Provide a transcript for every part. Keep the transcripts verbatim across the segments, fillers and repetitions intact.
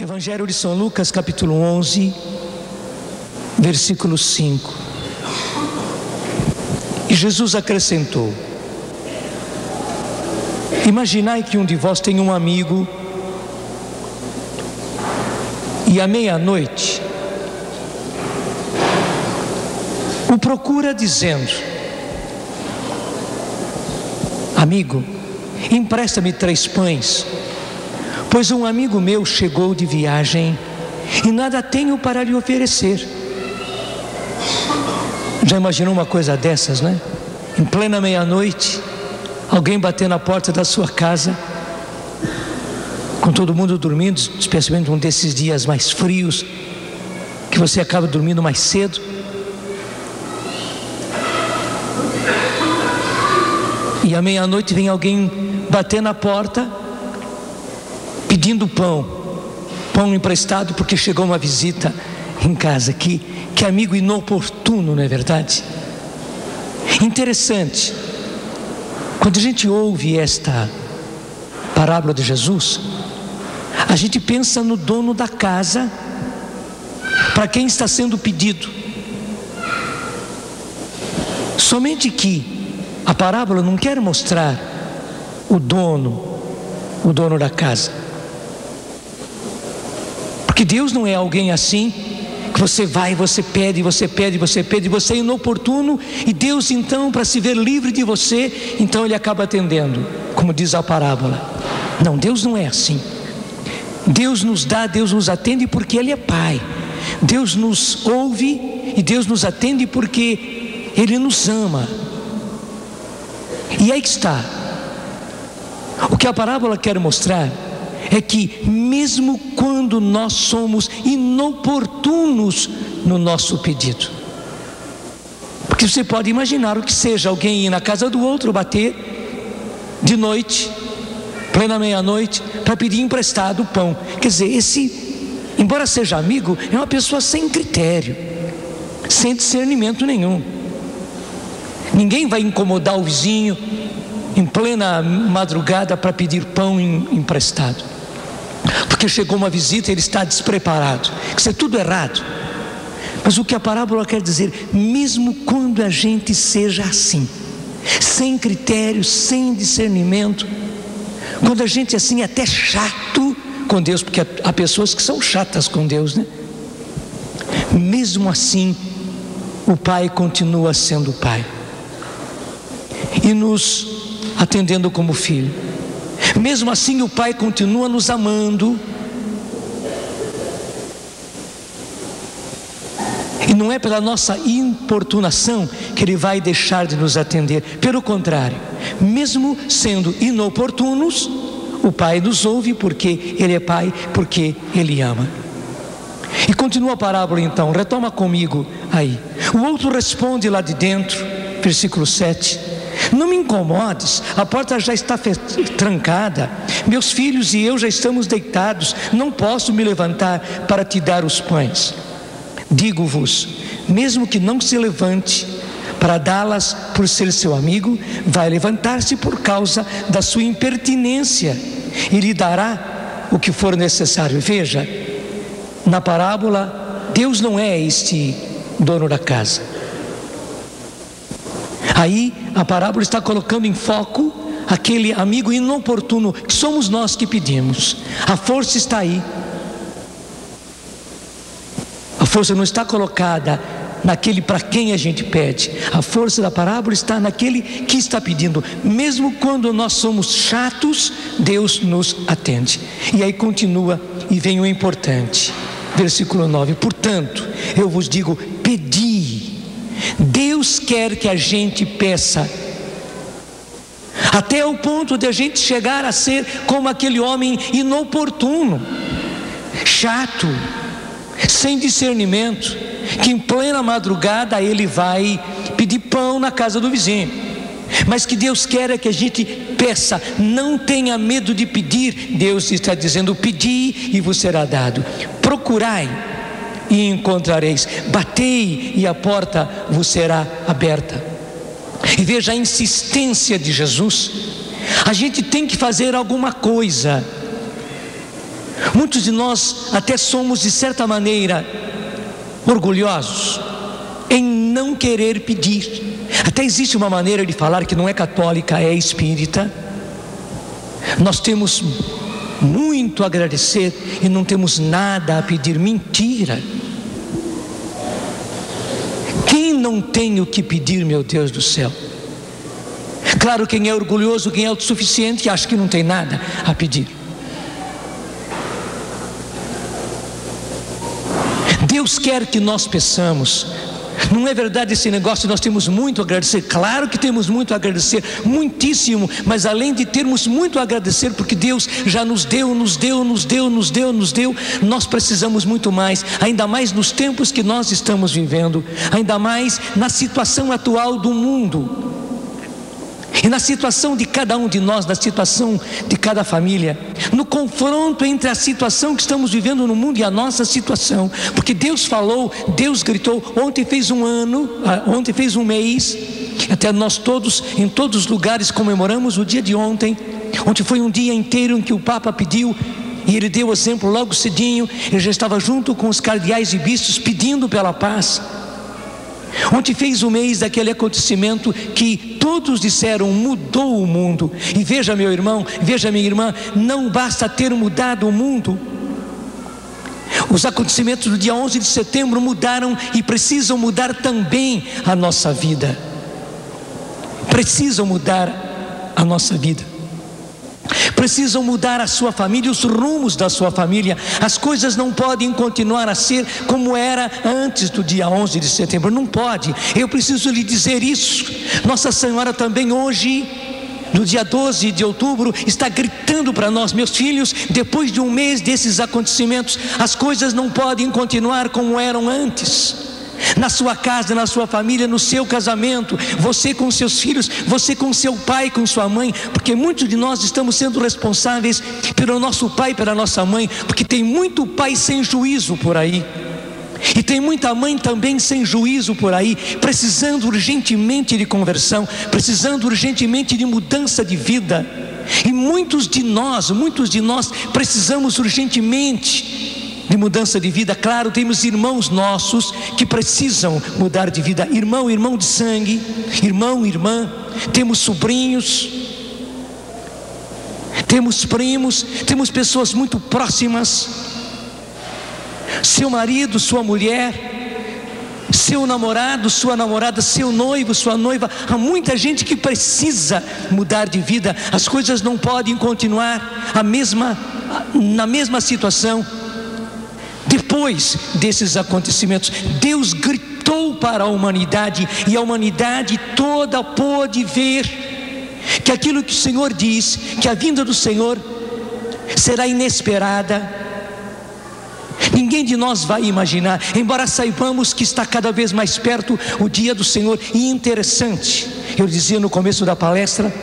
Evangelho de São Lucas, capítulo onze, versículo cinco. E Jesus acrescentou: imaginai que um de vós tem um amigo e à meia-noite o procura dizendo: amigo, empresta-me três pães, pois um amigo meu chegou de viagem e nada tenho para lhe oferecer. Já imaginou uma coisa dessas, né? Em plena meia-noite, alguém bater na porta da sua casa, com todo mundo dormindo, especialmente um desses dias mais frios, que você acaba dormindo mais cedo. E à meia-noite vem alguém bater na porta, pedindo pão, pão emprestado porque chegou uma visita em casa. Que, que amigo inoportuno, não é verdade? Interessante, quando a gente ouve esta parábola de Jesus, a gente pensa no dono da casa para quem está sendo pedido. Somente que a parábola não quer mostrar o dono, o dono da casa. Porque Deus não é alguém assim, que você vai, você pede, você pede, você pede, você é inoportuno, e Deus então, para se ver livre de você, então Ele acaba atendendo, como diz a parábola. Não, Deus não é assim. Deus nos dá, Deus nos atende porque Ele é Pai. Deus nos ouve e Deus nos atende porque Ele nos ama. E aí que está. O que a parábola quer mostrar é que mesmo quando nós somos inoportunos no nosso pedido, porque você pode imaginar o que seja alguém ir na casa do outro, bater de noite, plena meia-noite, para pedir emprestado pão. Quer dizer, esse, embora seja amigo, é uma pessoa sem critério, sem discernimento nenhum. Ninguém vai incomodar o vizinho em plena madrugada para pedir pão emprestado, porque chegou uma visita e ele está despreparado. Isso é tudo errado. Mas o que a parábola quer dizer, mesmo quando a gente seja assim, sem critério, sem discernimento, quando a gente assim é até chato com Deus, porque há pessoas que são chatas com Deus, né? Mesmo assim, o Pai continua sendo Pai e nos atendendo como filho. Mesmo assim, o Pai continua nos amando. E não é pela nossa importunação que Ele vai deixar de nos atender. Pelo contrário, mesmo sendo inoportunos, o Pai nos ouve porque Ele é Pai, porque Ele ama. E continua a parábola então, retoma comigo aí. O outro responde lá de dentro, versículo sete: não me incomodes, a porta já está trancada, meus filhos e eu já estamos deitados, não posso me levantar para te dar os pães. Digo-vos, mesmo que não se levante para dá-las por ser seu amigo, vai levantar-se por causa da sua impertinência e lhe dará o que for necessário. Veja, na parábola, Deus não é este dono da casa. Aí a parábola está colocando em foco aquele amigo inoportuno que somos nós que pedimos. A força está aí. A força não está colocada naquele para quem a gente pede. A força da parábola está naquele que está pedindo. Mesmo quando nós somos chatos, Deus nos atende. E aí continua e vem o importante. Versículo nove: portanto, eu vos digo, pedi. Deus quer que a gente peça, até o ponto de a gente chegar a ser como aquele homem inoportuno, chato, sem discernimento, que em plena madrugada ele vai pedir pão na casa do vizinho. Mas que Deus quer é que a gente peça, não tenha medo de pedir. Deus está dizendo: pedi e vos será dado, procurai e encontrareis, batei e a porta vos será aberta. E veja a insistência de Jesus. A gente tem que fazer alguma coisa, Muitos de nós até somos, de certa maneira, orgulhosos em não querer pedir. Até existe uma maneira de falar que não é católica, é espírita. Nós temos muito a agradecer e não temos nada a pedir. Mentira! Quem não tem o que pedir, meu Deus do céu? Claro, quem é orgulhoso, quem é autossuficiente, acha que não tem nada a pedir. Deus quer que nós peçamos. Não é verdade esse negócio, nós temos muito a agradecer. Claro que temos muito a agradecer, muitíssimo. Mas além de termos muito a agradecer, porque Deus já nos deu, nos deu, nos deu, nos deu, nos deu, nós precisamos muito mais. Ainda mais nos tempos que nós estamos vivendo. Ainda mais na situação atual do mundo. E na situação de cada um de nós, na situação de cada família, no confronto entre a situação que estamos vivendo no mundo e a nossa situação, porque Deus falou, Deus gritou. Ontem fez um ano, ontem fez um mês, até nós todos, em todos os lugares, comemoramos o dia de ontem. Ontem foi um dia inteiro em que o Papa pediu, e ele deu o exemplo logo cedinho. Ele já estava junto com os cardeais e bispos pedindo pela paz. Ontem fez um mês daquele acontecimento que todos disseram mudou o mundo. E veja, meu irmão, veja, minha irmã, não basta ter mudado o mundo. Os acontecimentos do dia onze de setembro mudaram e precisam mudar também a nossa vida. Precisam mudar a nossa vida. Precisam mudar a sua família, os rumos da sua família. As coisas não podem continuar a ser como era antes do dia onze de setembro. Não pode. Eu preciso lhe dizer isso. Nossa Senhora também hoje, no dia doze de outubro, está gritando para nós: meus filhos, depois de um mês desses acontecimentos, as coisas não podem continuar como eram antes. Na sua casa, na sua família, no seu casamento, você com seus filhos, você com seu pai, com sua mãe, porque muitos de nós estamos sendo responsáveis pelo nosso pai e pela nossa mãe, porque tem muito pai sem juízo por aí, e tem muita mãe também sem juízo por aí, precisando urgentemente de conversão, precisando urgentemente de mudança de vida. E muitos de nós, muitos de nós precisamos urgentemente de mudança de vida. Claro, temos irmãos nossos que precisam mudar de vida, irmão, irmão de sangue, irmão, irmã, temos sobrinhos, temos primos, temos pessoas muito próximas, seu marido, sua mulher, seu namorado, sua namorada, seu noivo, sua noiva. Há muita gente que precisa mudar de vida. As coisas não podem continuar a mesma, na mesma situação. Depois desses acontecimentos, Deus gritou para a humanidade, e a humanidade toda pôde ver que aquilo que o Senhor diz, que a vinda do Senhor será inesperada. Ninguém de nós vai imaginar, embora saibamos que está cada vez mais perto o dia do Senhor. E interessante, eu dizia no começo da palestra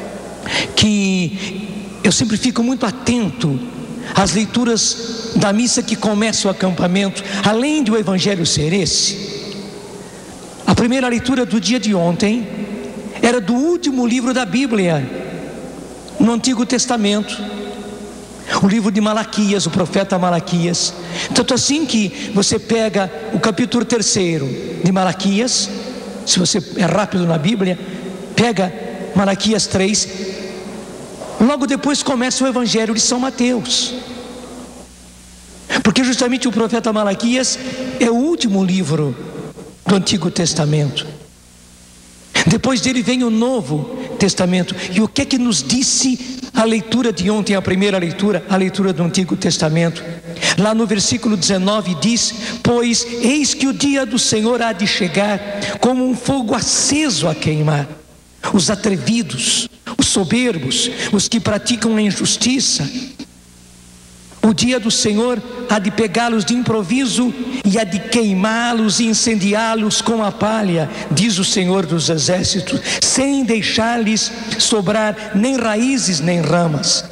que eu sempre fico muito atento às leituras da missa que começa o acampamento. Além do Evangelho ser esse, a primeira leitura do dia de ontem era do último livro da Bíblia no Antigo Testamento, o livro de Malaquias, o profeta Malaquias. Tanto assim que você pega o capítulo terceiro de Malaquias, se você é rápido na Bíblia, pega Malaquias três, logo depois começa o Evangelho de São Mateus, porque justamente o profeta Malaquias é o último livro do Antigo Testamento. Depois dele vem o Novo Testamento. E o que é que nos disse a leitura de ontem, a primeira leitura, a leitura do Antigo Testamento? Lá no versículo dezenove diz: pois eis que o dia do Senhor há de chegar como um fogo aceso a queimar. Os atrevidos, os soberbos, os que praticam a injustiça, o dia do Senhor há de pegá-los de improviso e há de queimá-los e incendiá-los com a palha, diz o Senhor dos Exércitos, sem deixar-lhes sobrar nem raízes nem ramas.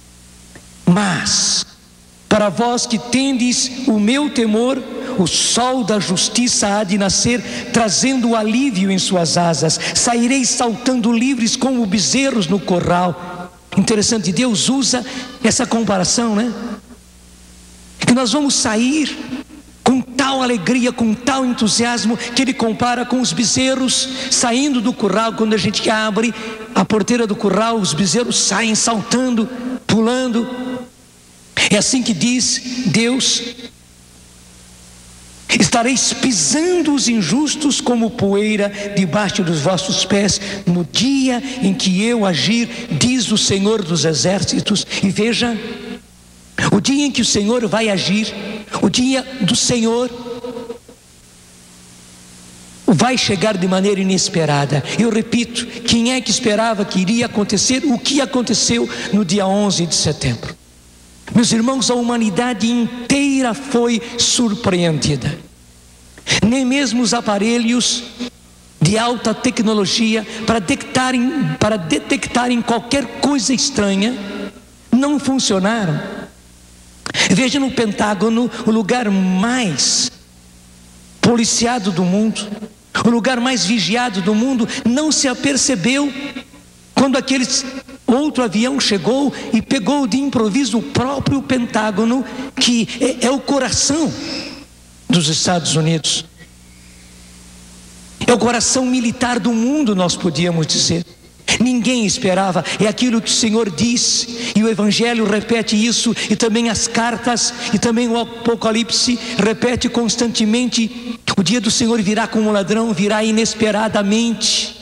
Mas, para vós que tendes o meu temor, o sol da justiça há de nascer, trazendo alívio em suas asas. Saireis saltando livres como bezerros no corral. Interessante, Deus usa essa comparação, né? que nós vamos sair com tal alegria, com tal entusiasmo, que ele compara com os bezerros saindo do curral. Quando a gente abre a porteira do curral, os bezerros saem saltando, pulando. É assim que diz Deus: estareis pisando os injustos como poeira debaixo dos vossos pés, no dia em que eu agir, diz o Senhor dos exércitos. E veja, o dia em que o Senhor vai agir, o dia do Senhor vai chegar de maneira inesperada. Eu repito, quem é que esperava que iria acontecer o que aconteceu no dia onze de setembro? Meus irmãos, a humanidade inteira foi surpreendida. Nem mesmo os aparelhos de alta tecnologia para detectarem, para detectarem qualquer coisa estranha não funcionaram. Veja, no Pentágono, o lugar mais policiado do mundo, o lugar mais vigiado do mundo, não se apercebeu quando aquele outro avião chegou e pegou de improviso o próprio Pentágono, que é, é o coração dos Estados Unidos. É o coração militar do mundo, nós podíamos dizer. Ninguém esperava. É aquilo que o Senhor diz, e o Evangelho repete isso, e também as cartas, e também o Apocalipse repete constantemente: o dia do Senhor virá como um ladrão, virá inesperadamente.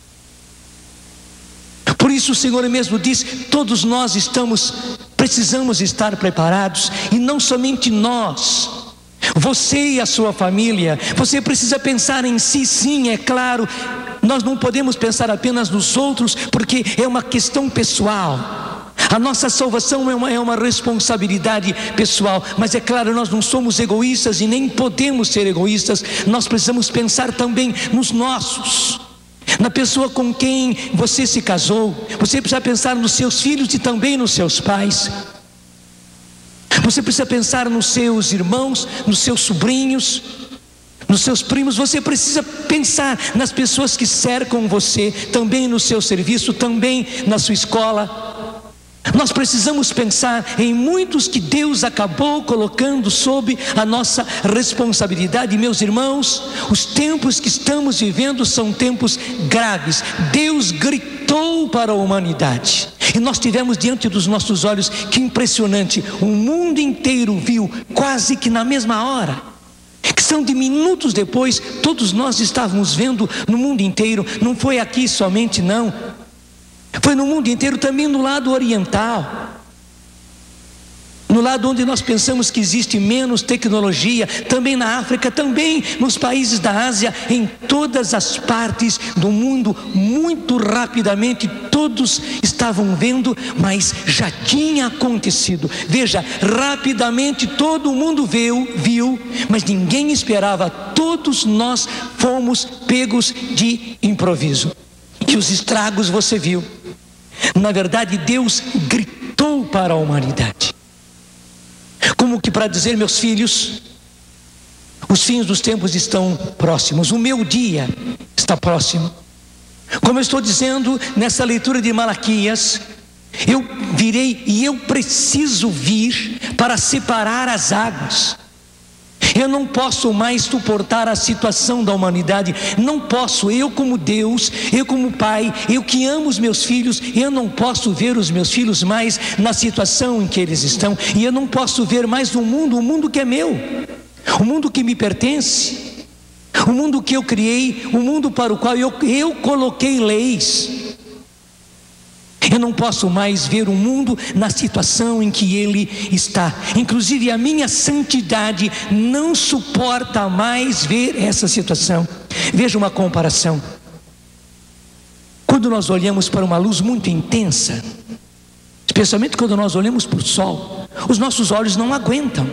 Por isso o Senhor mesmo diz: todos nós estamos, precisamos estar preparados. E não somente nós, você e a sua família. Você precisa pensar em si, sim, é claro. Nós não podemos pensar apenas nos outros, porque é uma questão pessoal. A nossa salvação é uma, é uma responsabilidade pessoal. Mas é claro, nós não somos egoístas e nem podemos ser egoístas. Nós precisamos pensar também nos nossos, na pessoa com quem você se casou. Você precisa pensar nos seus filhos e também nos seus pais. Você precisa pensar nos seus irmãos, nos seus sobrinhos, nos seus primos. Você precisa pensar nas pessoas que cercam você, também no seu serviço, também na sua escola. Nós precisamos pensar em muitos que Deus acabou colocando sob a nossa responsabilidade. Meus irmãos, os tempos que estamos vivendo são tempos graves. Deus gritou para a humanidade, e nós tivemos diante dos nossos olhos. Que impressionante! O mundo inteiro viu, quase que na mesma hora. Questão de minutos depois, todos nós estávamos vendo no mundo inteiro. Não foi aqui somente, não. Foi no mundo inteiro, também no lado oriental, no lado onde nós pensamos que existe menos tecnologia, também na África, também nos países da Ásia, em todas as partes do mundo. Muito rapidamente todos estavam vendo, mas já tinha acontecido. Veja, rapidamente todo mundo viu, viu, mas ninguém esperava. Todos nós fomos pegos de improviso. E os estragos você viu. Na verdade, Deus gritou para a humanidade, como que para dizer: meus filhos, os fins dos tempos estão próximos, o meu dia está próximo. Como eu estou dizendo nessa leitura de Malaquias, eu virei e eu preciso vir para separar as águas. Eu não posso mais suportar a situação da humanidade. Não posso, eu como Deus, eu como pai, eu que amo os meus filhos, eu não posso ver os meus filhos mais na situação em que eles estão. E eu não posso ver mais o mundo, o mundo que é meu, o mundo que me pertence, o mundo que eu criei, o mundo para o qual eu, eu coloquei leis. Eu não posso mais ver o mundo na situação em que ele está. Inclusive a minha santidade não suporta mais ver essa situação. Veja uma comparação. Quando nós olhamos para uma luz muito intensa, especialmente quando nós olhamos para o sol, os nossos olhos não aguentam.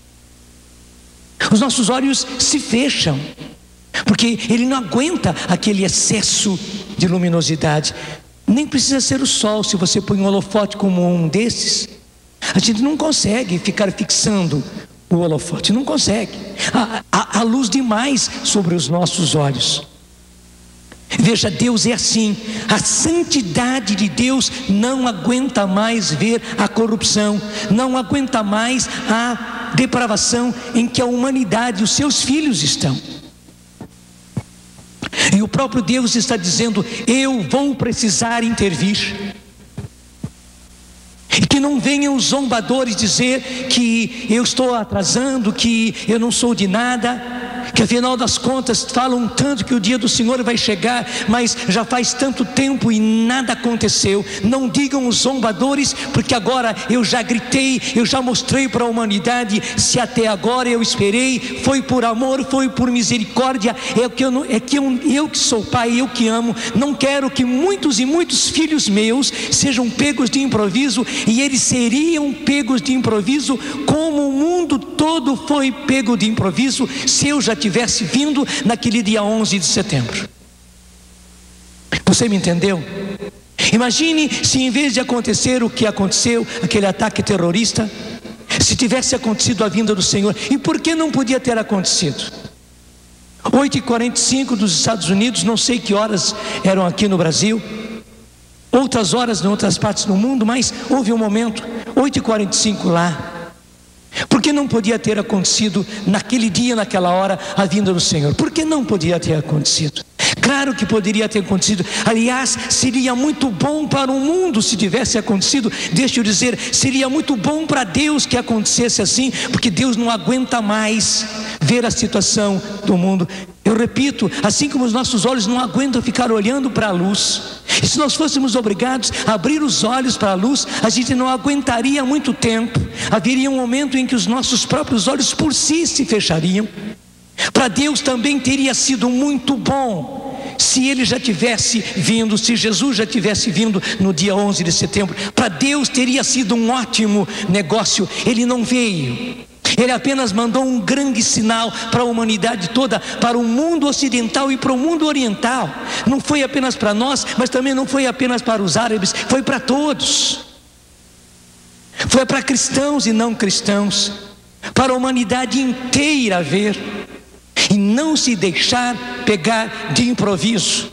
Os nossos olhos se fecham, porque ele não aguenta aquele excesso de luminosidade. Nem precisa ser o sol. Se você põe um holofote como um desses, a gente não consegue ficar fixando o holofote, não consegue. Há, há, há luz demais sobre os nossos olhos. Veja, Deus é assim. A santidade de Deus não aguenta mais ver a corrupção, não aguenta mais a depravação em que a humanidade, os seus filhos estão. E o próprio Deus está dizendo: eu vou precisar intervir. E que não venham os zombadores dizer que eu estou atrasando, que eu não sou de nada, que afinal das contas falam tanto que o dia do Senhor vai chegar, mas já faz tanto tempo e nada aconteceu. Não digam os zombadores, porque agora eu já gritei, eu já mostrei para a humanidade. Se até agora eu esperei, foi por amor, foi por misericórdia. É que eu, não, é que eu, eu que sou pai, eu que amo. Não quero que muitos e muitos filhos meus sejam pegos de improviso, e eles seriam pegos de improviso como o mundo todo foi pego de improviso se eu já tivesse vindo naquele dia onze de setembro. Você me entendeu? Imagine se em vez de acontecer o que aconteceu, aquele ataque terrorista, se tivesse acontecido a vinda do Senhor. E por que não podia ter acontecido? oito e quarenta e cinco dos Estados Unidos, não sei que horas eram aqui no Brasil, outras horas em outras partes do mundo, mas houve um momento, oito e quarenta e cinco lá. Por que não podia ter acontecido naquele dia, naquela hora, a vinda do Senhor? Por que não podia ter acontecido? Claro que poderia ter acontecido. Aliás, seria muito bom para o mundo se tivesse acontecido. Deixa eu dizer, seria muito bom para Deus que acontecesse assim, porque Deus não aguenta mais ver a situação do mundo. Eu repito, assim como os nossos olhos não aguentam ficar olhando para a luz, e se nós fôssemos obrigados a abrir os olhos para a luz, a gente não aguentaria muito tempo. Haveria um momento em que os nossos próprios olhos por si se fechariam. Para Deus também teria sido muito bom se Ele já tivesse vindo, se Jesus já tivesse vindo no dia onze de setembro. Para Deus teria sido um ótimo negócio. Ele não veio. Ele apenas mandou um grande sinal para a humanidade toda, para o mundo ocidental e para o mundo oriental. Não foi apenas para nós, mas também não foi apenas para os árabes, foi para todos. Foi para cristãos e não cristãos, para a humanidade inteira ver e não se deixar pegar de improviso.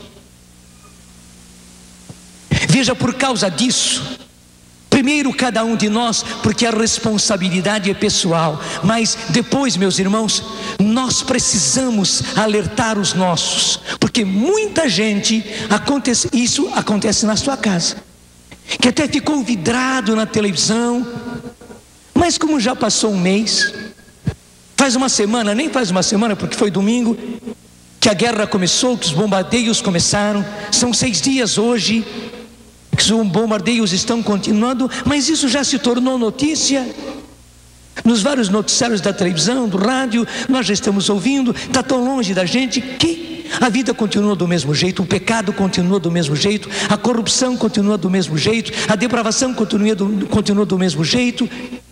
Veja, por causa disso, primeiro cada um de nós, porque a responsabilidade é pessoal, mas depois, meus irmãos, nós precisamos alertar os nossos, porque muita gente, acontece, isso acontece na sua casa, que até ficou vidrado na televisão, mas como já passou um mês, faz uma semana, nem faz uma semana, porque foi domingo que a guerra começou, que os bombardeios começaram, são seis dias hoje que os bombardeios estão continuando, mas isso já se tornou notícia nos vários noticiários da televisão, do rádio. Nós já estamos ouvindo, está tão longe da gente que a vida continua do mesmo jeito, o pecado continua do mesmo jeito, a corrupção continua do mesmo jeito, a depravação continua do, continua do mesmo jeito,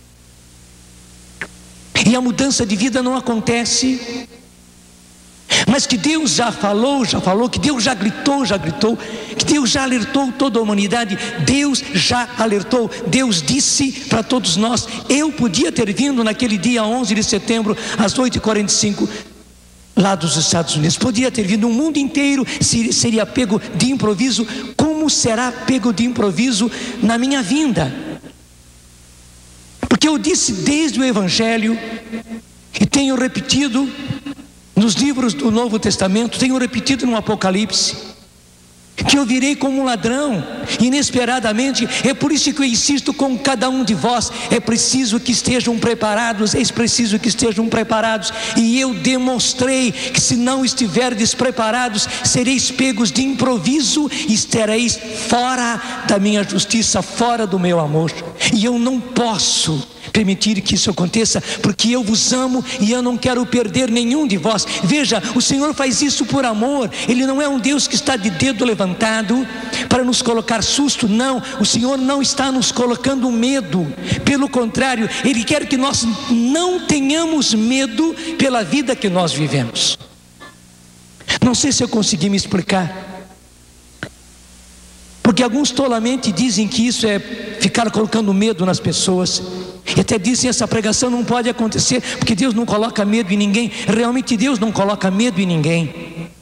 e a mudança de vida não acontece. Mas que Deus já falou, já falou, que Deus já gritou, já gritou, que Deus já alertou toda a humanidade. Deus já alertou, Deus disse para todos nós. Eu podia ter vindo naquele dia onze de setembro às oito e quarenta e cinco lá dos Estados Unidos, podia ter vindo, o mundo inteiro seria pego de improviso. Como será pego de improviso na minha vinda? Porque eu disse desde o Evangelho, e tenho repetido nos livros do Novo Testamento, tenho repetido no Apocalipse, que eu virei como um ladrão, inesperadamente. É por isso que eu insisto com cada um de vós, é preciso que estejam preparados, é preciso que estejam preparados, e eu demonstrei que se não estiverdes preparados, sereis pegos de improviso, e estareis fora da minha justiça, fora do meu amor, e eu não posso permitir que isso aconteça, porque eu vos amo e eu não quero perder nenhum de vós. Veja, o Senhor faz isso por amor. Ele não é um Deus que está de dedo levantado para nos colocar susto, não. O Senhor não está nos colocando medo, pelo contrário, Ele quer que nós não tenhamos medo pela vida que nós vivemos. Não sei se eu consegui me explicar, porque alguns tolamente dizem que isso é ficar colocando medo nas pessoas, e até dizem: essa pregação não pode acontecer porque Deus não coloca medo em ninguém. Realmente Deus não coloca medo em ninguém.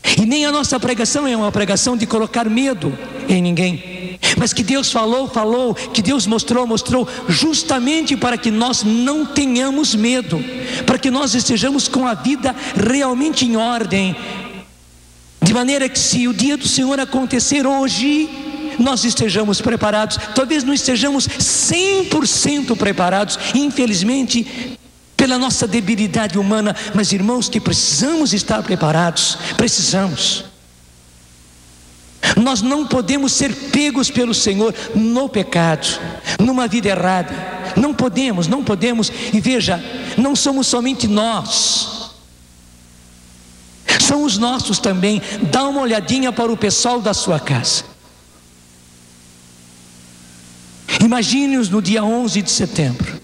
E nem a nossa pregação é uma pregação de colocar medo em ninguém, mas que Deus falou, falou, que Deus mostrou, mostrou, justamente para que nós não tenhamos medo, para que nós estejamos com a vida realmente em ordem, de maneira que se o dia do Senhor acontecer hoje, nós estejamos preparados. Talvez não estejamos cem por cento preparados, infelizmente, pela nossa debilidade humana, mas irmãos, que precisamos estar preparados, precisamos. Nós não podemos ser pegos pelo Senhor no pecado, numa vida errada, não podemos, não podemos. E veja, não somos somente nós, são os nossos também. Dá uma olhadinha para o pessoal da sua casa. Imagine-os no dia onze de setembro.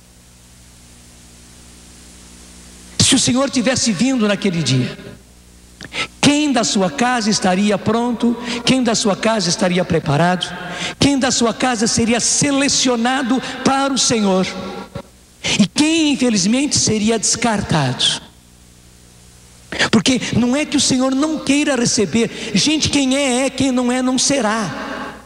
Se o Senhor tivesse vindo naquele dia, quem da sua casa estaria pronto? Quem da sua casa estaria preparado? Quem da sua casa seria selecionado para o Senhor? E quem infelizmente seria descartado? Porque não é que o Senhor não queira receber gente, quem é, é, quem não é, não será.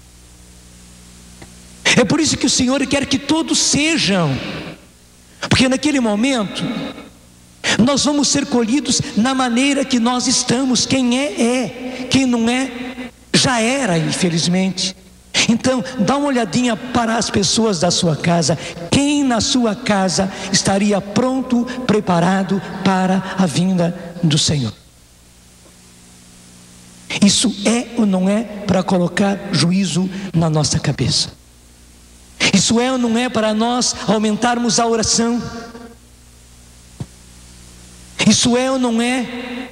É por isso que o Senhor quer que todos sejam, porque naquele momento nós vamos ser colhidos na maneira que nós estamos. Quem é, é, quem não é, já era, infelizmente. Então, dá uma olhadinha para as pessoas da sua casa. Quem na sua casa estaria pronto, preparado para a vinda do Senhor? Isso é ou não é para colocar juízo na nossa cabeça? Isso é ou não é para nós aumentarmos a oração? Isso é ou não é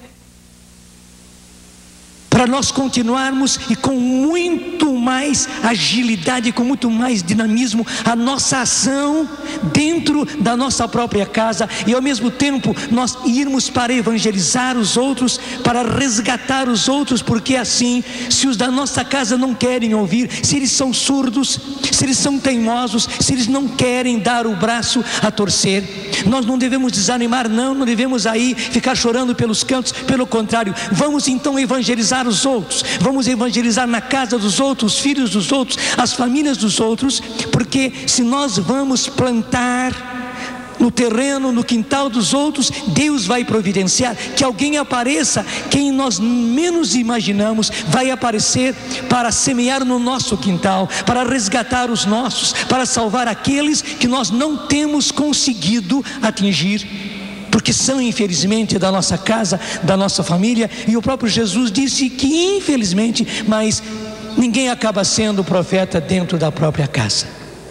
para nós continuarmos e com muito mais agilidade, com muito mais dinamismo, a nossa ação dentro da nossa própria casa, e ao mesmo tempo nós irmos para evangelizar os outros, para resgatar os outros, porque assim, se os da nossa casa não querem ouvir, se eles são surdos, se eles são teimosos, se eles não querem dar o braço a torcer, nós não devemos desanimar, não, não devemos aí ficar chorando pelos cantos. Pelo contrário, vamos então evangelizar os outros, vamos evangelizar na casa dos outros, os filhos dos outros, as famílias dos outros, porque se nós vamos plantar no terreno, no quintal dos outros, Deus vai providenciar que alguém apareça, quem nós menos imaginamos, vai aparecer para semear no nosso quintal, para resgatar os nossos, para salvar aqueles que nós não temos conseguido atingir, porque são infelizmente da nossa casa, da nossa família. E o próprio Jesus disse que infelizmente, mas ninguém acaba sendo profeta dentro da própria casa.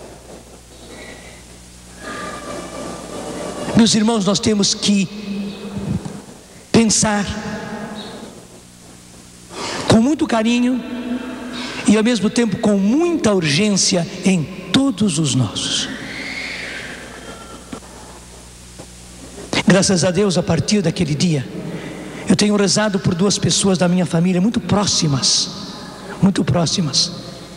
Meus irmãos, nós temos que pensar com muito carinho e ao mesmo tempo com muita urgência em todos os nossos. Graças a Deus, a partir daquele dia, eu tenho rezado por duas pessoas da minha família muito próximas, muito próximas.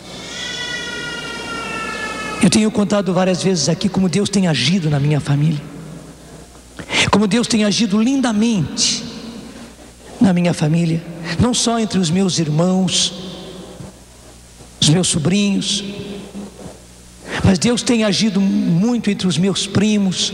Eu tenho contado várias vezes aqui como Deus tem agido na minha família, como Deus tem agido lindamente na minha família, não só entre os meus irmãos, os meus sobrinhos, mas Deus tem agido muito entre os meus primos.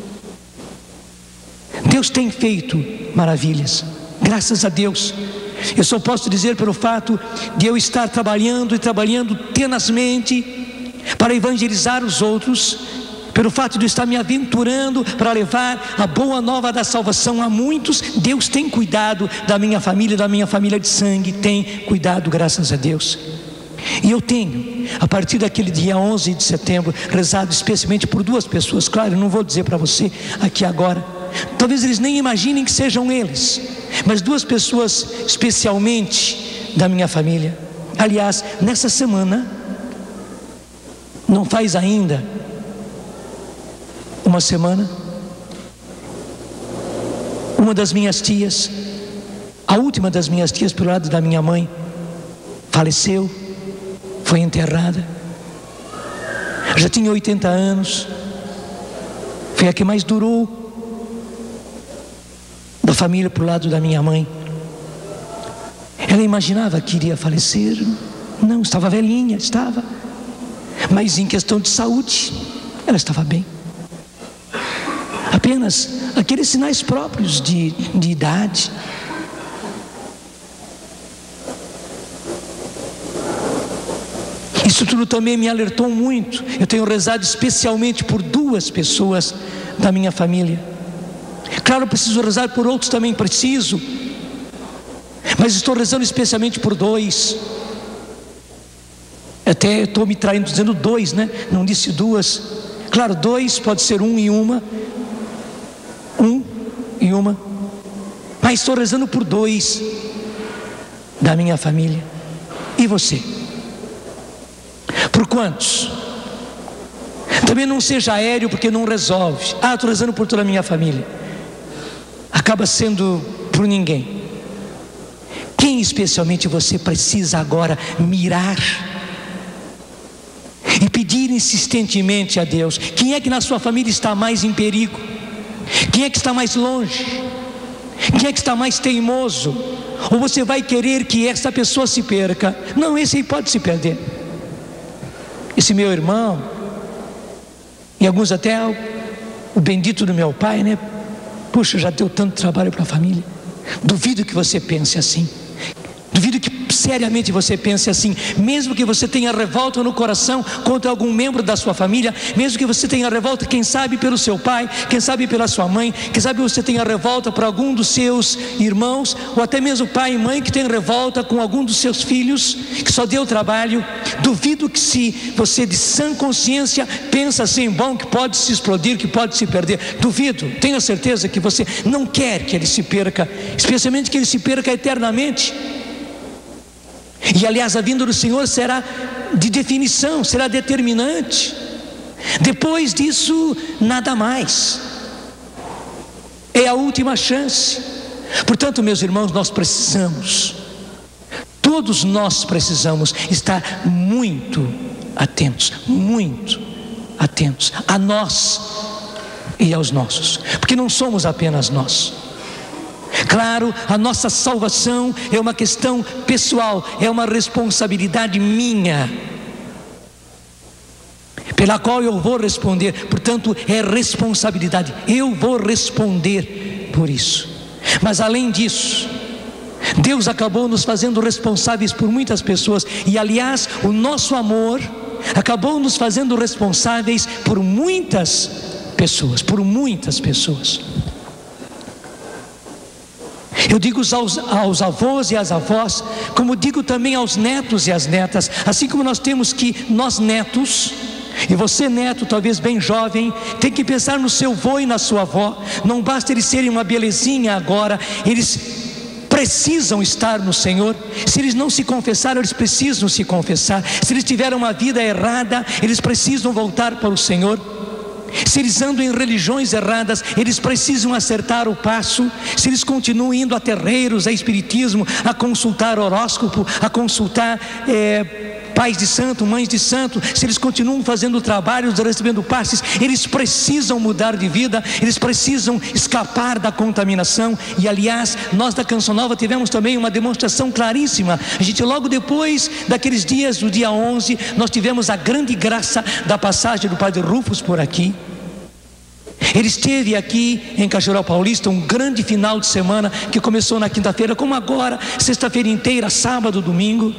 Deus tem feito maravilhas, graças a Deus. Eu só posso dizer pelo fato de eu estar trabalhando e trabalhando tenazmente para evangelizar os outros, pelo fato de eu estar me aventurando para levar a boa nova da salvação a muitos. Deus tem cuidado da minha família, da minha família de sangue, tem cuidado, graças a Deus. E eu tenho, a partir daquele dia onze de setembro, rezado especialmente por duas pessoas. Claro, eu não vou dizer para você aqui agora, talvez eles nem imaginem que sejam eles, mas duas pessoas especialmente da minha família. Aliás, nessa semana, não faz ainda uma semana, uma das minhas tias, a última das minhas tias pelo lado da minha mãe, faleceu, foi enterrada. Já tinha oitenta anos, foi a que mais durou da família para o lado da minha mãe. Ela imaginava que iria falecer? Não, estava velhinha, estava. Mas em questão de saúde, ela estava bem. Apenas aqueles sinais próprios de, de idade. Isso tudo também me alertou muito. Eu tenho rezado especialmente por duas pessoas da minha família. Claro, eu preciso rezar por outros também, preciso. Mas estou rezando especialmente por dois. Até estou me traindo dizendo dois, né? Não disse duas. Claro, dois pode ser um e uma. Um e uma. Mas estou rezando por dois da minha família. E você? Por quantos? Também não seja aéreo, porque não resolve. Ah, estou rezando por toda a minha família. Acaba sendo por ninguém. Quem especialmente você precisa agora mirar e pedir insistentemente a Deus? Quem é que na sua família está mais em perigo? Quem é que está mais longe? Quem é que está mais teimoso? Ou você vai querer que essa pessoa se perca? Não, esse aí pode se perder. Esse meu irmão, e alguns até o, o bendito do meu pai, né? Puxa, já deu tanto trabalho para a família. Duvido que você pense assim. Duvido que seriamente você pense assim. Mesmo que você tenha revolta no coração contra algum membro da sua família, mesmo que você tenha revolta, quem sabe pelo seu pai, quem sabe pela sua mãe, quem sabe você tenha revolta por algum dos seus irmãos, ou até mesmo pai e mãe que tem revolta com algum dos seus filhos, que só deu trabalho. Duvido que, se você de sã consciência pensa assim, bom, que pode se explodir, que pode se perder, duvido. Tenha certeza que você não quer que ele se perca, especialmente que ele se perca eternamente. E aliás, a vinda do Senhor será de definição, será determinante. Depois disso, nada mais. É a última chance. Portanto, meus irmãos, nós precisamos, todos nós precisamos estar muito atentos, muito atentos a nós e aos nossos, porque não somos apenas nós. Claro, a nossa salvação é uma questão pessoal, é uma responsabilidade minha, pela qual eu vou responder. Portanto, é responsabilidade, eu vou responder por isso. Mas além disso, Deus acabou nos fazendo responsáveis por muitas pessoas. E aliás, o nosso amor acabou nos fazendo responsáveis por muitas pessoas, por muitas pessoas. Eu digo aos, aos avós e às avós, como digo também aos netos e às netas. Assim como nós temos que, nós netos, e você neto, talvez bem jovem, tem que pensar no seu avô e na sua avó. Não basta eles serem uma belezinha agora, eles precisam estar no Senhor. Se eles não se confessaram, eles precisam se confessar. Se eles tiveram uma vida errada, eles precisam voltar para o Senhor. Se eles andam em religiões erradas, eles precisam acertar o passo. Se eles continuam indo a terreiros, a espiritismo, a consultar horóscopo, a consultar é, pais de santo, mães de santo, se eles continuam fazendo trabalhos, recebendo passes, eles precisam mudar de vida, eles precisam escapar da contaminação. E aliás, nós da Canção Nova tivemos também uma demonstração claríssima. A gente, logo depois daqueles dias, do dia onze, nós tivemos a grande graça da passagem do Padre Rufus por aqui. Ele esteve aqui em Cachoeira Paulista um grande final de semana, que começou na quinta-feira, como agora, sexta-feira inteira, sábado, domingo.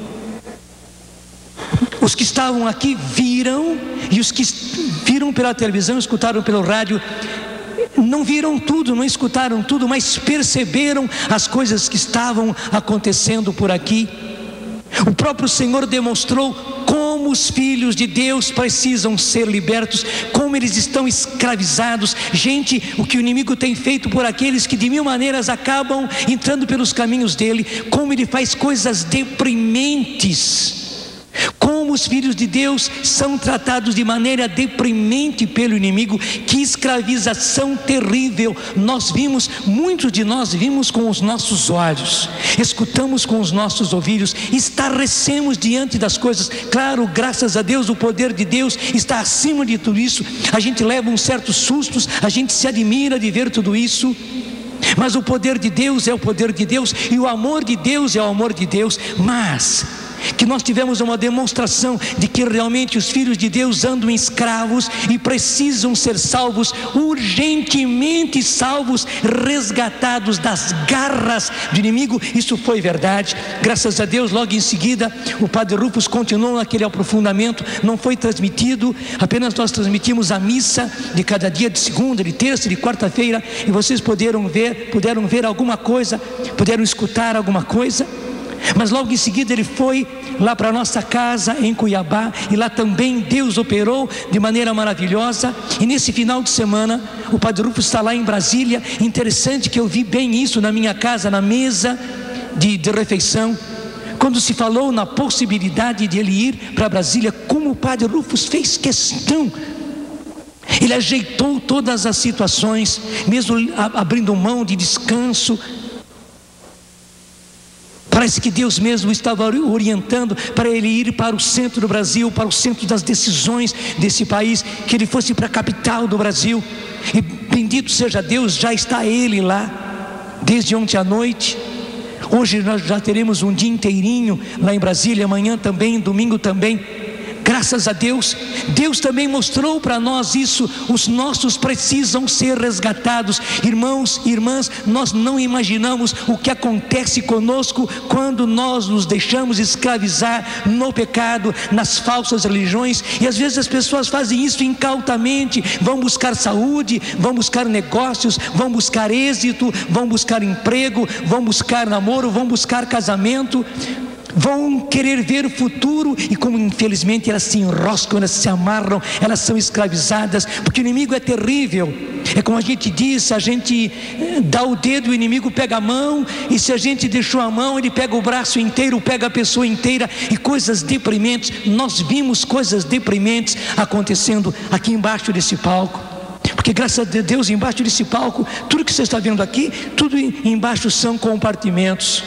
Os que estavam aqui viram, e os que viram pela televisão, escutaram pelo rádio, não viram tudo, não escutaram tudo, mas perceberam as coisas que estavam acontecendo por aqui. O próprio Senhor demonstrou como os filhos de Deus precisam ser libertos, como eles estão escravizados. Gente, o que o inimigo tem feito por aqueles que de mil maneiras acabam entrando pelos caminhos dele, como ele faz coisas deprimentes. Como os filhos de Deus são tratados de maneira deprimente pelo inimigo. Que escravização terrível. Nós vimos, muitos de nós vimos com os nossos olhos, escutamos com os nossos ouvidos, estarrecemos diante das coisas. Claro, graças a Deus, o poder de Deus está acima de tudo isso. A gente leva uns certos sustos, a gente se admira de ver tudo isso, Mas o poder de Deus é o poder de Deus, e o amor de Deus é o amor de Deus. Mas que nós tivemos uma demonstração de que realmente os filhos de Deus andam escravos e precisam ser salvos, urgentemente salvos, resgatados das garras do inimigo. Isso foi verdade. Graças a Deus, logo em seguida, o Padre Rufus continuou naquele aprofundamento. Não foi transmitido, apenas nós transmitimos a missa de cada dia, de segunda, de terça, de quarta-feira, e vocês puderam ver, puderam ver alguma coisa, puderam escutar alguma coisa. Mas logo em seguida ele foi lá para a nossa casa em Cuiabá, e lá também Deus operou de maneira maravilhosa. E nesse final de semana o Padre Rufus está lá em Brasília. Interessante que eu vi bem isso na minha casa, na mesa de, de refeição, quando se falou na possibilidade de ele ir para Brasília, como o Padre Rufus fez questão. Ele ajeitou todas as situações, mesmo abrindo mão de descanso. Parece que Deus mesmo estava orientando para ele ir para o centro do Brasil, para o centro das decisões desse país, que ele fosse para a capital do Brasil. E bendito seja Deus, já está ele lá, desde ontem à noite. Hoje nós já teremos um dia inteirinho lá em Brasília, amanhã também, domingo também. Graças a Deus, Deus também mostrou para nós isso. Os nossos precisam ser resgatados. Irmãos e irmãs, nós não imaginamos o que acontece conosco quando nós nos deixamos escravizar no pecado, nas falsas religiões. E às vezes as pessoas fazem isso incautamente, vão buscar saúde, vão buscar negócios, vão buscar êxito, vão buscar emprego, vão buscar namoro, vão buscar casamento, vão querer ver o futuro, e como infelizmente elas se enroscam, elas se amarram, elas são escravizadas, porque o inimigo é terrível. É como a gente diz, a gente dá o dedo, o inimigo pega a mão, e se a gente deixou a mão, ele pega o braço inteiro, pega a pessoa inteira, e coisas deprimentes. Nós vimos coisas deprimentes acontecendo aqui embaixo desse palco, porque graças a Deus, embaixo desse palco, tudo que você está vendo aqui, tudo embaixo são compartimentos.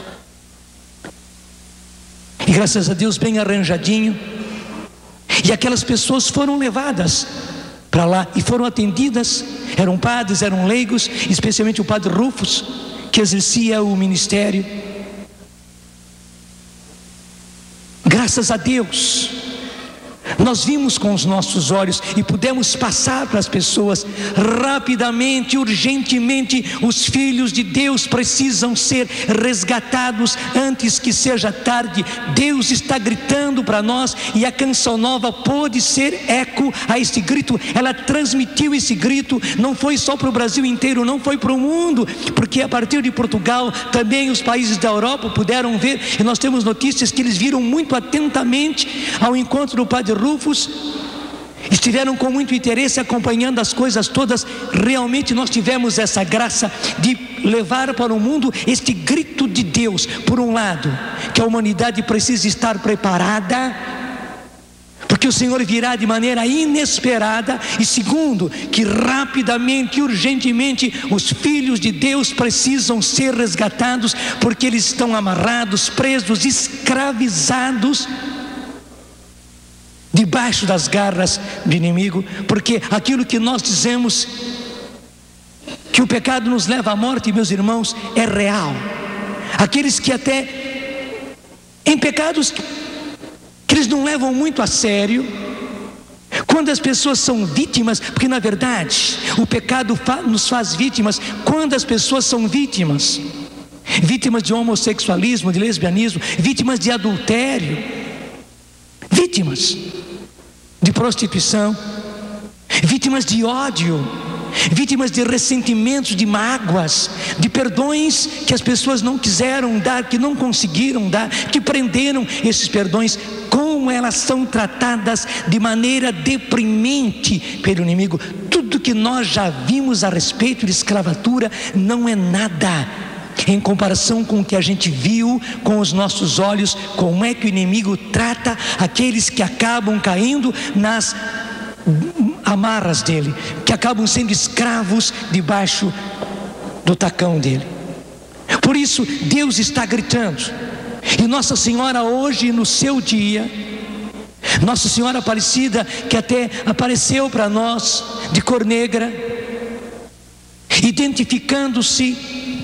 E graças a Deus, bem arranjadinho. E aquelas pessoas foram levadas para lá e foram atendidas. Eram padres, eram leigos, especialmente o Padre Rufus, que exercia o ministério. Graças a Deus, nós vimos com os nossos olhos e pudemos passar para as pessoas rapidamente, urgentemente. Os filhos de Deus precisam ser resgatados antes que seja tarde. Deus está gritando para nós, e a Canção Nova pôde ser eco a esse grito. Ela transmitiu esse grito, não foi só para o Brasil inteiro, não foi para o mundo, porque a partir de Portugal também os países da Europa puderam ver, e nós temos notícias que eles viram muito atentamente ao encontro do Padre Rufus, estiveram com muito interesse acompanhando as coisas todas. Realmente nós tivemos essa graça de levar para o mundo este grito de Deus. Por um lado, que a humanidade precisa estar preparada, porque o Senhor virá de maneira inesperada. E segundo, que rapidamente, urgentemente, os filhos de Deus precisam ser resgatados, porque eles estão amarrados, presos, escravizados, debaixo das garras do inimigo. Porque aquilo que nós dizemos, que o pecado nos leva à morte, meus irmãos, é real. Aqueles que até em pecados que eles não levam muito a sério, quando as pessoas são vítimas, porque na verdade o pecado fa- nos faz vítimas. Quando as pessoas são vítimas, vítimas de homossexualismo, de lesbianismo, vítimas de adultério, vítimas de prostituição, vítimas de ódio, vítimas de ressentimentos, de mágoas, de perdões que as pessoas não quiseram dar, que não conseguiram dar, que prenderam esses perdões. Como elas são tratadas de maneira deprimente pelo inimigo. Tudo que nós já vimos a respeito de escravatura não é nada em comparação com o que a gente viu com os nossos olhos. Como é que o inimigo trata aqueles que acabam caindo nas amarras dele, que acabam sendo escravos debaixo do tacão dele. Por isso Deus está gritando. E Nossa Senhora hoje, no seu dia, Nossa Senhora Aparecida, que até apareceu para nós de cor negra, identificando-se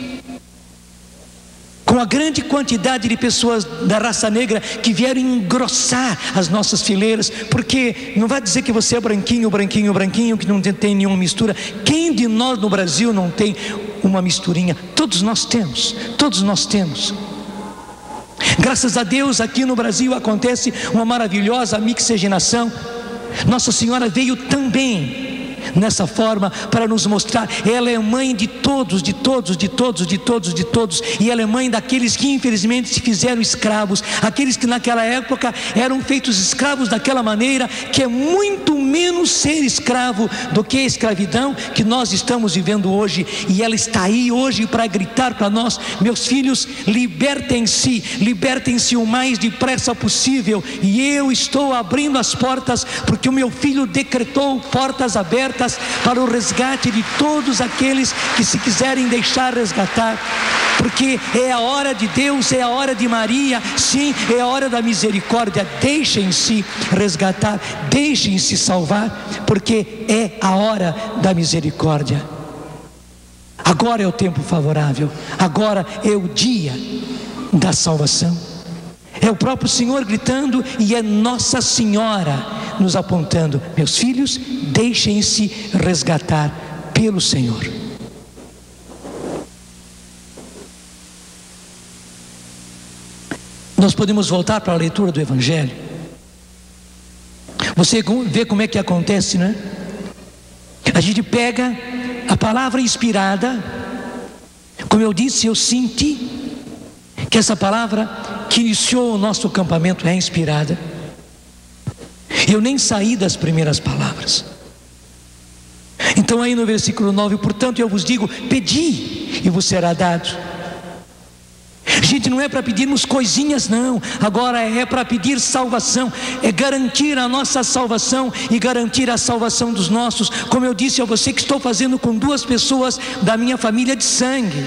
com a grande quantidade de pessoas da raça negra que vieram engrossar as nossas fileiras, porque não vai dizer que você é branquinho, branquinho, branquinho, que não tem nenhuma mistura. Quem de nós no Brasil não tem uma misturinha? Todos nós temos, todos nós temos. Graças a Deus aqui no Brasil acontece uma maravilhosa mixigenação. Nossa Senhora veio também nessa forma para nos mostrar. Ela é mãe de todos, de todos, de todos, de todos, de todos. E ela é mãe daqueles que infelizmente se fizeram escravos, aqueles que naquela época eram feitos escravos daquela maneira, que é muito menos ser escravo do que a escravidão que nós estamos vivendo hoje. E ela está aí hoje para gritar para nós: meus filhos, libertem-se, libertem-se o mais depressa possível. E eu estou abrindo as portas, porque o meu filho decretou portas abertas para o resgate de todos aqueles que se quiserem deixar resgatar, porque é a hora de Deus, é a hora de Maria, sim, é a hora da misericórdia. Deixem-se resgatar, deixem-se salvar, porque é a hora da misericórdia. Agora é o tempo favorável, agora é o dia da salvação. É o próprio Senhor gritando e é Nossa Senhora nos apontando: meus filhos, deixem-se resgatar pelo Senhor. Nós podemos voltar para a leitura do Evangelho. Você vê como é que acontece, não é? A gente pega a palavra inspirada. Como eu disse, eu senti que essa palavra que iniciou o nosso acampamento é inspirada. Eu nem saí das primeiras palavras. Então aí no versículo nove: portanto eu vos digo, pedi e vos será dado. Gente, não é para pedirmos coisinhas, não. Agora é para pedir salvação, é garantir a nossa salvação e garantir a salvação dos nossos. Como eu disse a você, que estou fazendo com duas pessoas da minha família de sangue.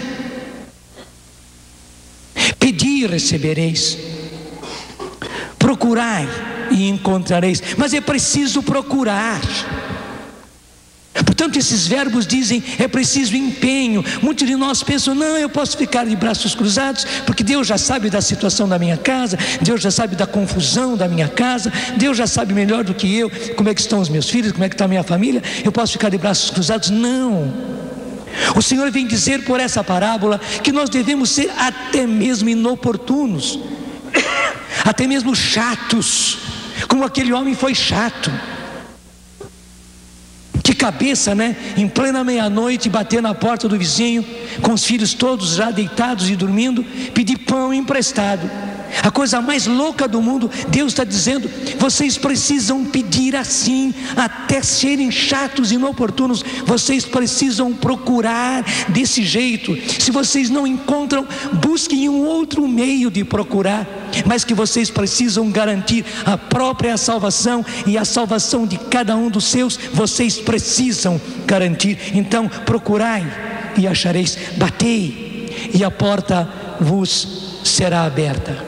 Pedi e recebereis, procurai e encontrareis. Mas é preciso procurar. Portanto, esses verbos dizem: é preciso empenho. Muitos de nós pensam: não, eu posso ficar de braços cruzados, porque Deus já sabe da situação da minha casa, Deus já sabe da confusão da minha casa, Deus já sabe melhor do que eu como é que estão os meus filhos, como é que está a minha família, eu posso ficar de braços cruzados. Não. O Senhor vem dizer por essa parábola que nós devemos ser até mesmo inoportunos, até mesmo chatos, como aquele homem foi chato. Que cabeça, né? Em plena meia-noite, bater na porta do vizinho, com os filhos todos já deitados e dormindo, pedir pão emprestado. A coisa mais louca do mundo. Deus está dizendo: vocês precisam pedir assim, até serem chatos e inoportunos. Vocês precisam procurar desse jeito. Se vocês não encontram, busquem um outro meio de procurar. Mas que vocês precisam garantir a própria salvação e a salvação de cada um dos seus. Vocês precisam garantir. Então procurai e achareis, batei e a porta vos será aberta.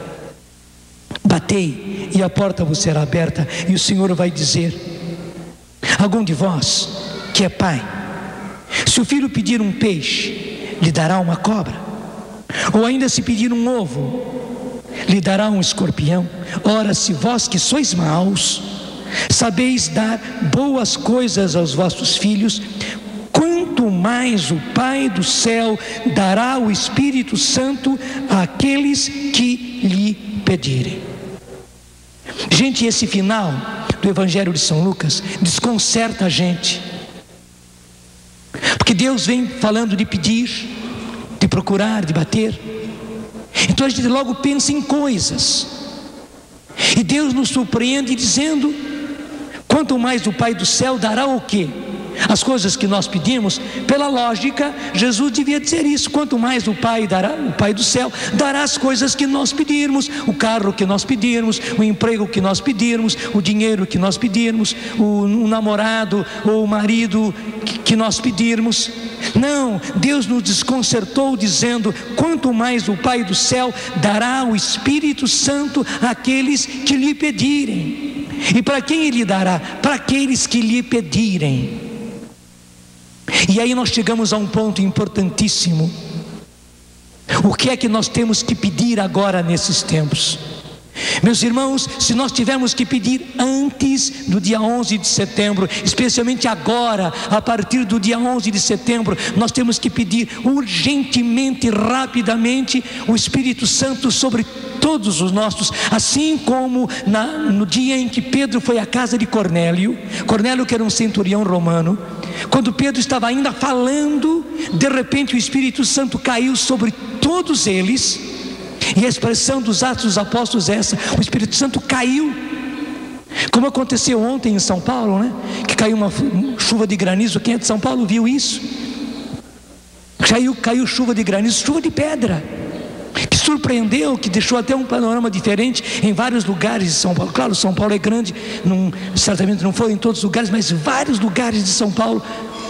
Batei e a porta vos será aberta. E o Senhor vai dizer: algum de vós que é pai, se o filho pedir um peixe, lhe dará uma cobra? Ou ainda se pedir um ovo, lhe dará um escorpião? Ora, se vós que sois maus, sabeis dar boas coisas aos vossos filhos, quanto mais o Pai do céu dará o Espírito Santo àqueles que lhe pedirem. Gente, esse final do Evangelho de São Lucas desconcerta a gente, porque Deus vem falando de pedir, de procurar, de bater. Então a gente logo pensa em coisas, e Deus nos surpreende dizendo: quanto mais o Pai do céu dará o quê? As coisas que nós pedimos. Pela lógica, Jesus devia dizer isso: quanto mais o Pai dará, o Pai do céu dará as coisas que nós pedirmos, o carro que nós pedirmos, o emprego que nós pedirmos, o dinheiro que nós pedirmos, o, o namorado ou o marido que, que nós pedirmos. Não, Deus nos desconcertou dizendo: quanto mais o Pai do céu dará o Espírito Santo àqueles que lhe pedirem. E para quem Ele dará? Para aqueles que lhe pedirem. E aí nós chegamos a um ponto importantíssimo. O que é que nós temos que pedir agora nesses tempos? Meus irmãos, se nós tivermos que pedir antes do dia onze de setembro, especialmente agora, a partir do dia onze de setembro, nós temos que pedir urgentemente, rapidamente, o Espírito Santo sobre todos os nossos, assim como na, no dia em que Pedro foi à casa de Cornélio, Cornélio que era um centurião romano, quando Pedro estava ainda falando, de repente o Espírito Santo caiu sobre todos eles, e a expressão dos Atos dos Apóstolos é essa: o Espírito Santo caiu, como aconteceu ontem em São Paulo, né? Que caiu uma chuva de granizo. Quem é de São Paulo viu isso? Caiu, caiu chuva de granizo, chuva de pedra, que surpreendeu, que deixou até um panorama diferente em vários lugares de São Paulo. Claro, São Paulo é grande, não, certamente não foi em todos os lugares, mas vários lugares de São Paulo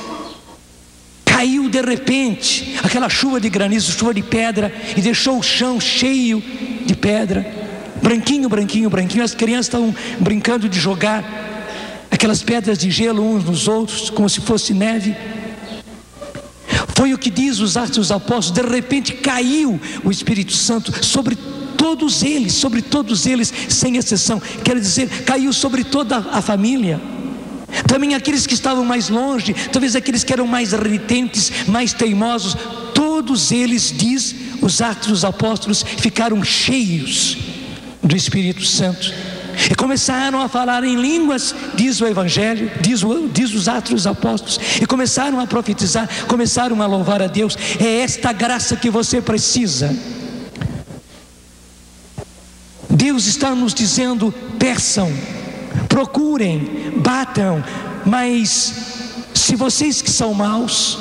caiu de repente aquela chuva de granizo, chuva de pedra, e deixou o chão cheio de pedra, branquinho, branquinho, branquinho. As crianças estavam brincando de jogar aquelas pedras de gelo uns nos outros, como se fosse neve. Foi o que diz os Atos dos Apóstolos: de repente caiu o Espírito Santo sobre todos eles, sobre todos eles, sem exceção. Quer dizer, caiu sobre toda a família. Também aqueles que estavam mais longe, talvez aqueles que eram mais renitentes, mais teimosos, todos eles, diz os Atos dos Apóstolos, ficaram cheios do Espírito Santo e começaram a falar em línguas, diz o Evangelho, diz, o, diz os Atos dos Apóstolos, e começaram a profetizar, começaram a louvar a Deus. É esta graça que você precisa. Deus está nos dizendo: peçam, procurem, batam, mas se vocês que são maus,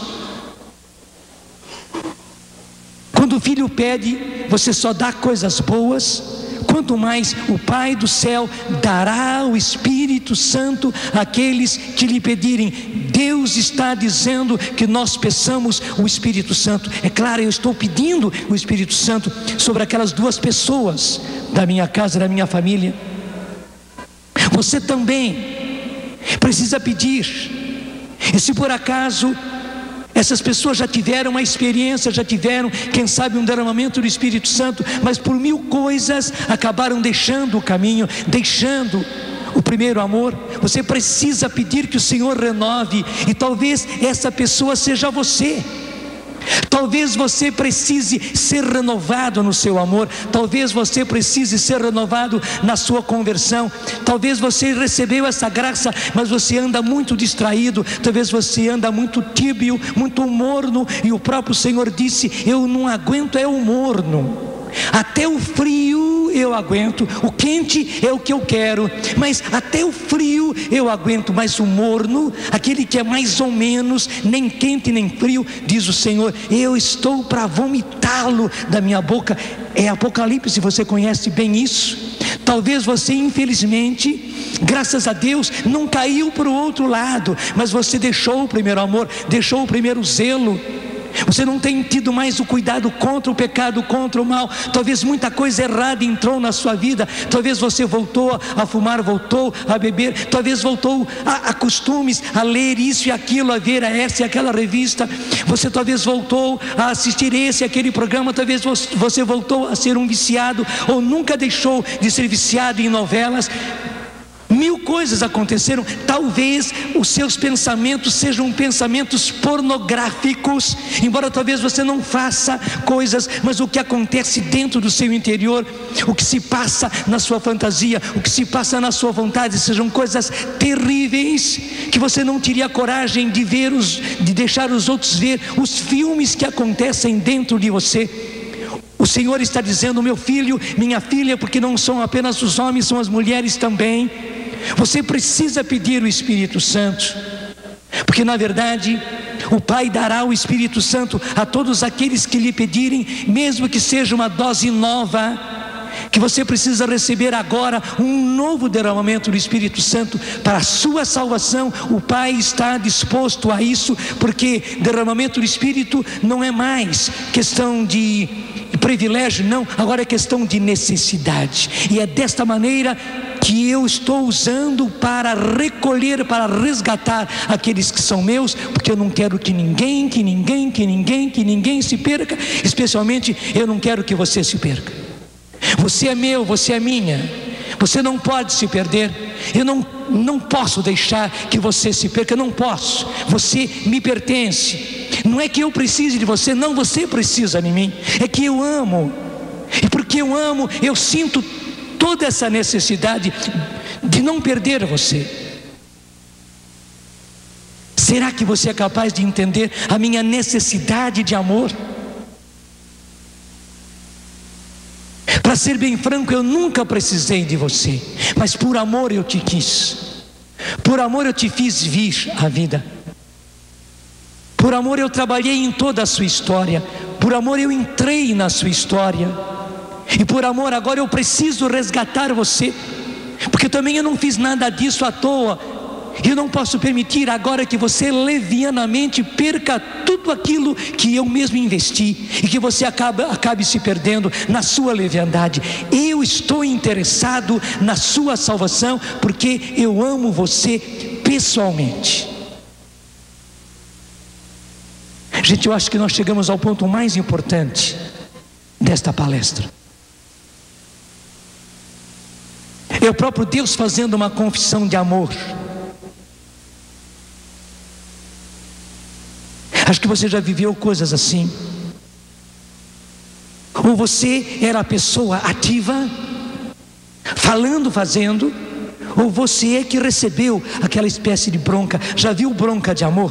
quando o filho pede, você só dá coisas boas, quanto mais o Pai do céu dará o Espírito Santo àqueles que lhe pedirem. Deus está dizendo que nós peçamos o Espírito Santo. É claro, eu estou pedindo o Espírito Santo sobre aquelas duas pessoas da minha casa, da minha família. Você também precisa pedir. E se por acaso essas pessoas já tiveram uma experiência, já tiveram, quem sabe, um derramamento do Espírito Santo, mas por mil coisas acabaram deixando o caminho, deixando o primeiro amor, você precisa pedir que o Senhor renove. E talvez essa pessoa seja você. Talvez você precise ser renovado no seu amor. Talvez você precise ser renovado na sua conversão. Talvez você recebeu essa graça, mas você anda muito distraído. Talvez você anda muito tíbio, muito morno. E o próprio Senhor disse: eu não aguento é o morno. Até o frio eu aguento, o quente é o que eu quero, mas até o frio eu aguento, mas o morno, aquele que é mais ou menos, nem quente nem frio, diz o Senhor, eu estou para vomitá-lo da minha boca. É Apocalipse, você conhece bem isso. Talvez você, infelizmente, graças a Deus, não caiu para o outro lado, mas você deixou o primeiro amor, deixou o primeiro zelo. Você não tem tido mais o cuidado contra o pecado, contra o mal. Talvez muita coisa errada entrou na sua vida. Talvez você voltou a fumar, voltou a beber. Talvez voltou a, a costumes, a ler isso e aquilo, a ver essa e aquela revista. Você talvez voltou a assistir esse e aquele programa. Talvez você voltou a ser um viciado, ou nunca deixou de ser viciado em novelas. Mil coisas aconteceram. Talvez os seus pensamentos sejam pensamentos pornográficos, embora talvez você não faça coisas, mas o que acontece dentro do seu interior, o que se passa na sua fantasia, o que se passa na sua vontade, sejam coisas terríveis, que você não teria coragem de ver, os, de deixar os outros ver os filmes que acontecem dentro de você. O Senhor está dizendo: meu filho, minha filha, porque não são apenas os homens, são as mulheres também. Você precisa pedir o Espírito Santo, porque na verdade o Pai dará o Espírito Santo a todos aqueles que lhe pedirem, mesmo que seja uma dose nova, que você precisa receber agora, um novo derramamento do Espírito Santo para a sua salvação. O Pai está disposto a isso, porque derramamento do Espírito não é mais questão de privilégio, não, agora é questão de necessidade. E é desta maneira que eu estou usando para recolher, para resgatar aqueles que são meus, porque eu não quero que ninguém, que ninguém, que ninguém, que ninguém se perca, especialmente eu não quero que você se perca. Você é meu, você é minha, você não pode se perder. Eu não, não posso deixar que você se perca, eu não posso. Você me pertence. Não é que eu precise de você, não, você precisa de mim. É que eu amo, e porque eu amo, eu sinto toda essa necessidade de não perder você. Será que você é capaz de entender a minha necessidade de amor? Para ser bem franco, eu nunca precisei de você, mas por amor eu te quis, por amor eu te fiz vir à vida, por amor eu trabalhei em toda a sua história, por amor eu entrei na sua história, e por amor agora eu preciso resgatar você, porque também eu não fiz nada disso à toa. Eu não posso permitir agora que você levianamente perca tudo aquilo que eu mesmo investi, e que você acabe, acabe se perdendo na sua leviandade. Eu estou interessado na sua salvação, porque eu amo você pessoalmente. Gente, eu acho que nós chegamos ao ponto mais importante desta palestra. É o próprio Deus fazendo uma confissão de amor. Acho que você já viveu coisas assim. Ou você era a pessoa ativa, falando, fazendo, ou você é que recebeu aquela espécie de bronca. Já viu bronca de amor?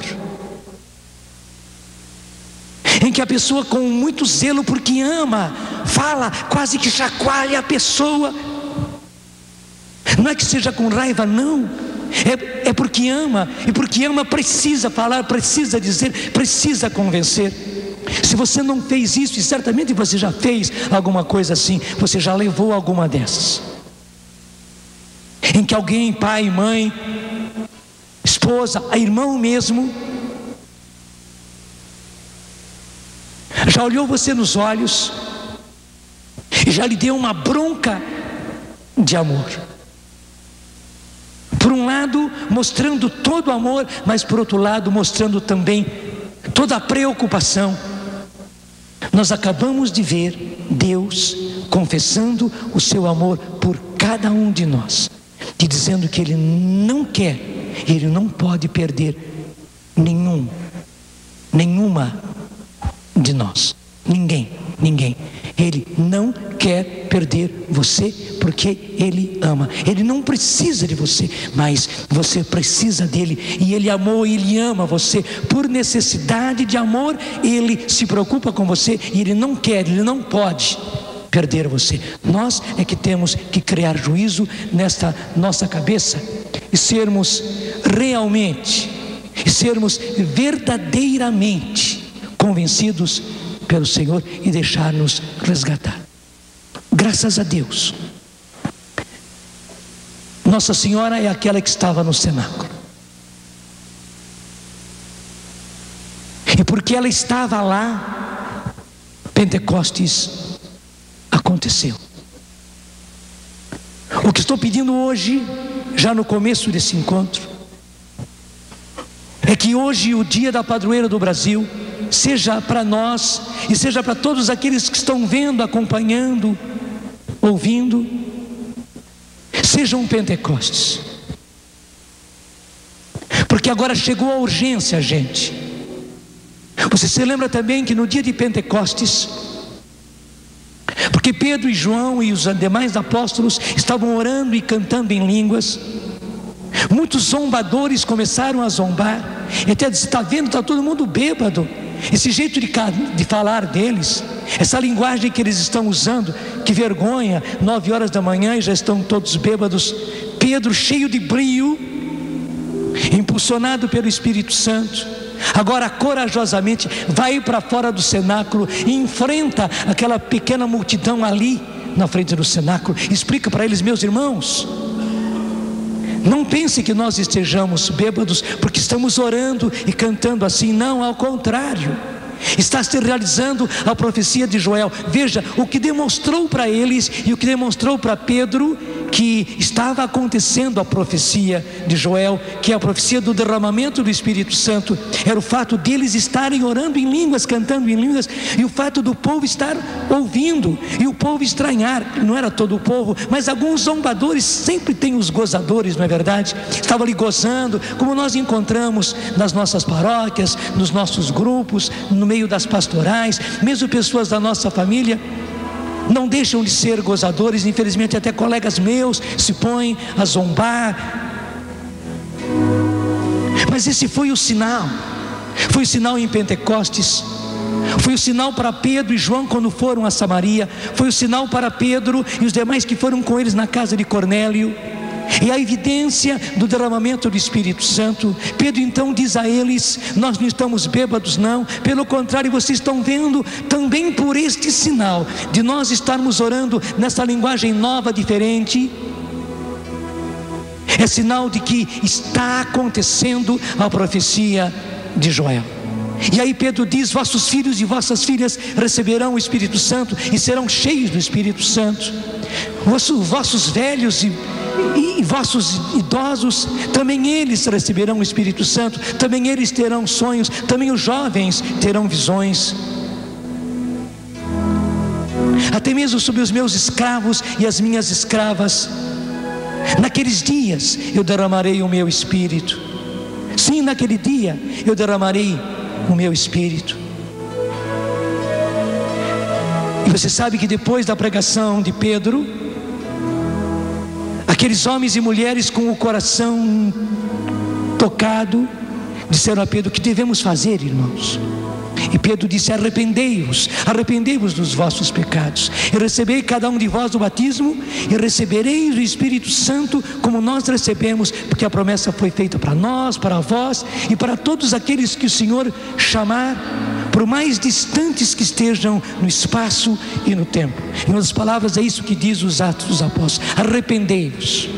Em que a pessoa, com muito zelo porque ama, fala, quase que chacoalha a pessoa. Não é que seja com raiva, não. É, é porque ama, e porque ama precisa falar, precisa dizer, precisa convencer. Se você não fez isso, e certamente você já fez alguma coisa assim, você já levou alguma dessas, em que alguém, pai, mãe, esposa, irmão mesmo, já olhou você nos olhos e já lhe deu uma bronca de amor. Por um lado, mostrando todo o amor, mas por outro lado, mostrando também toda a preocupação. Nós acabamos de ver Deus confessando o seu amor por cada um de nós, e dizendo que Ele não quer, Ele não pode perder nenhum, nenhuma de nós. Ninguém, ninguém. Ele não quer perder você, porque Ele ama. Ele não precisa de você, mas você precisa dele. E Ele amou, Ele ama você. Por necessidade de amor, Ele se preocupa com você, e Ele não quer, Ele não pode perder você. Nós é que temos que criar juízo nesta nossa cabeça, e sermos realmente, e sermos verdadeiramente convencidos pelo Senhor, e deixar-nos resgatar. Graças a Deus, Nossa Senhora é aquela que estava no cenáculo, e porque ela estava lá, Pentecostes aconteceu. O que estou pedindo hoje, já no começo desse encontro, é que hoje, o dia da padroeira do Brasil, seja para nós, e seja para todos aqueles que estão vendo, acompanhando, ouvindo, seja um Pentecostes. Porque agora chegou a urgência, gente. Você se lembra também que no dia de Pentecostes, porque Pedro e João e os demais apóstolos estavam orando e cantando em línguas, muitos zombadores começaram a zombar, e até disse: está vendo, está todo mundo bêbado. Esse jeito de, de falar deles, essa linguagem que eles estão usando, que vergonha, nove horas da manhã e já estão todos bêbados. Pedro, cheio de brio, impulsionado pelo Espírito Santo, agora corajosamente vai para fora do cenáculo e enfrenta aquela pequena multidão ali na frente do cenáculo. Explica para eles: meus irmãos, não pense que nós estejamos bêbados porque estamos orando e cantando assim. Não, ao contrário, está se realizando a profecia de Joel. Veja, o que demonstrou para eles e o que demonstrou para Pedro, que estava acontecendo a profecia de Joel, que é a profecia do derramamento do Espírito Santo, era o fato deles estarem orando em línguas, cantando em línguas, e o fato do povo estar ouvindo, e o povo estranhar. Não era todo o povo, mas alguns zombadores, sempre tem os gozadores, não é verdade? Estavam ali gozando, como nós encontramos nas nossas paróquias, nos nossos grupos, no meio das pastorais, mesmo pessoas da nossa família não deixam de ser gozadores. Infelizmente até colegas meus se põem a zombar, mas esse foi o sinal, foi o sinal em Pentecostes, foi o sinal para Pedro e João quando foram a Samaria, foi o sinal para Pedro e os demais que foram com eles na casa de Cornélio, e a evidência do derramamento do Espírito Santo. Pedro então diz a eles: nós não estamos bêbados não, pelo contrário, vocês estão vendo também por este sinal de nós estarmos orando nessa linguagem nova, diferente, é sinal de que está acontecendo a profecia de Joel. E aí Pedro diz: vossos filhos e vossas filhas receberão o Espírito Santo e serão cheios do Espírito Santo. Vossos, vossos velhos e E vossos idosos, também eles receberão o Espírito Santo, também eles terão sonhos, também os jovens terão visões. Até mesmo sobre os meus escravos e as minhas escravas, naqueles dias eu derramarei o meu Espírito. Sim, naquele dia eu derramarei o meu Espírito. E você sabe que depois da pregação de Pedro, aqueles homens e mulheres com o coração tocado disseram a Pedro: o que devemos fazer, irmãos? E Pedro disse: arrependei-vos, arrependei-vos dos vossos pecados, e recebei cada um de vós o batismo, e recebereis o Espírito Santo como nós recebemos, porque a promessa foi feita para nós, para vós e para todos aqueles que o Senhor chamar, por mais distantes que estejam no espaço e no tempo. Em outras palavras, é isso que diz os Atos dos Apóstolos: arrependei-vos.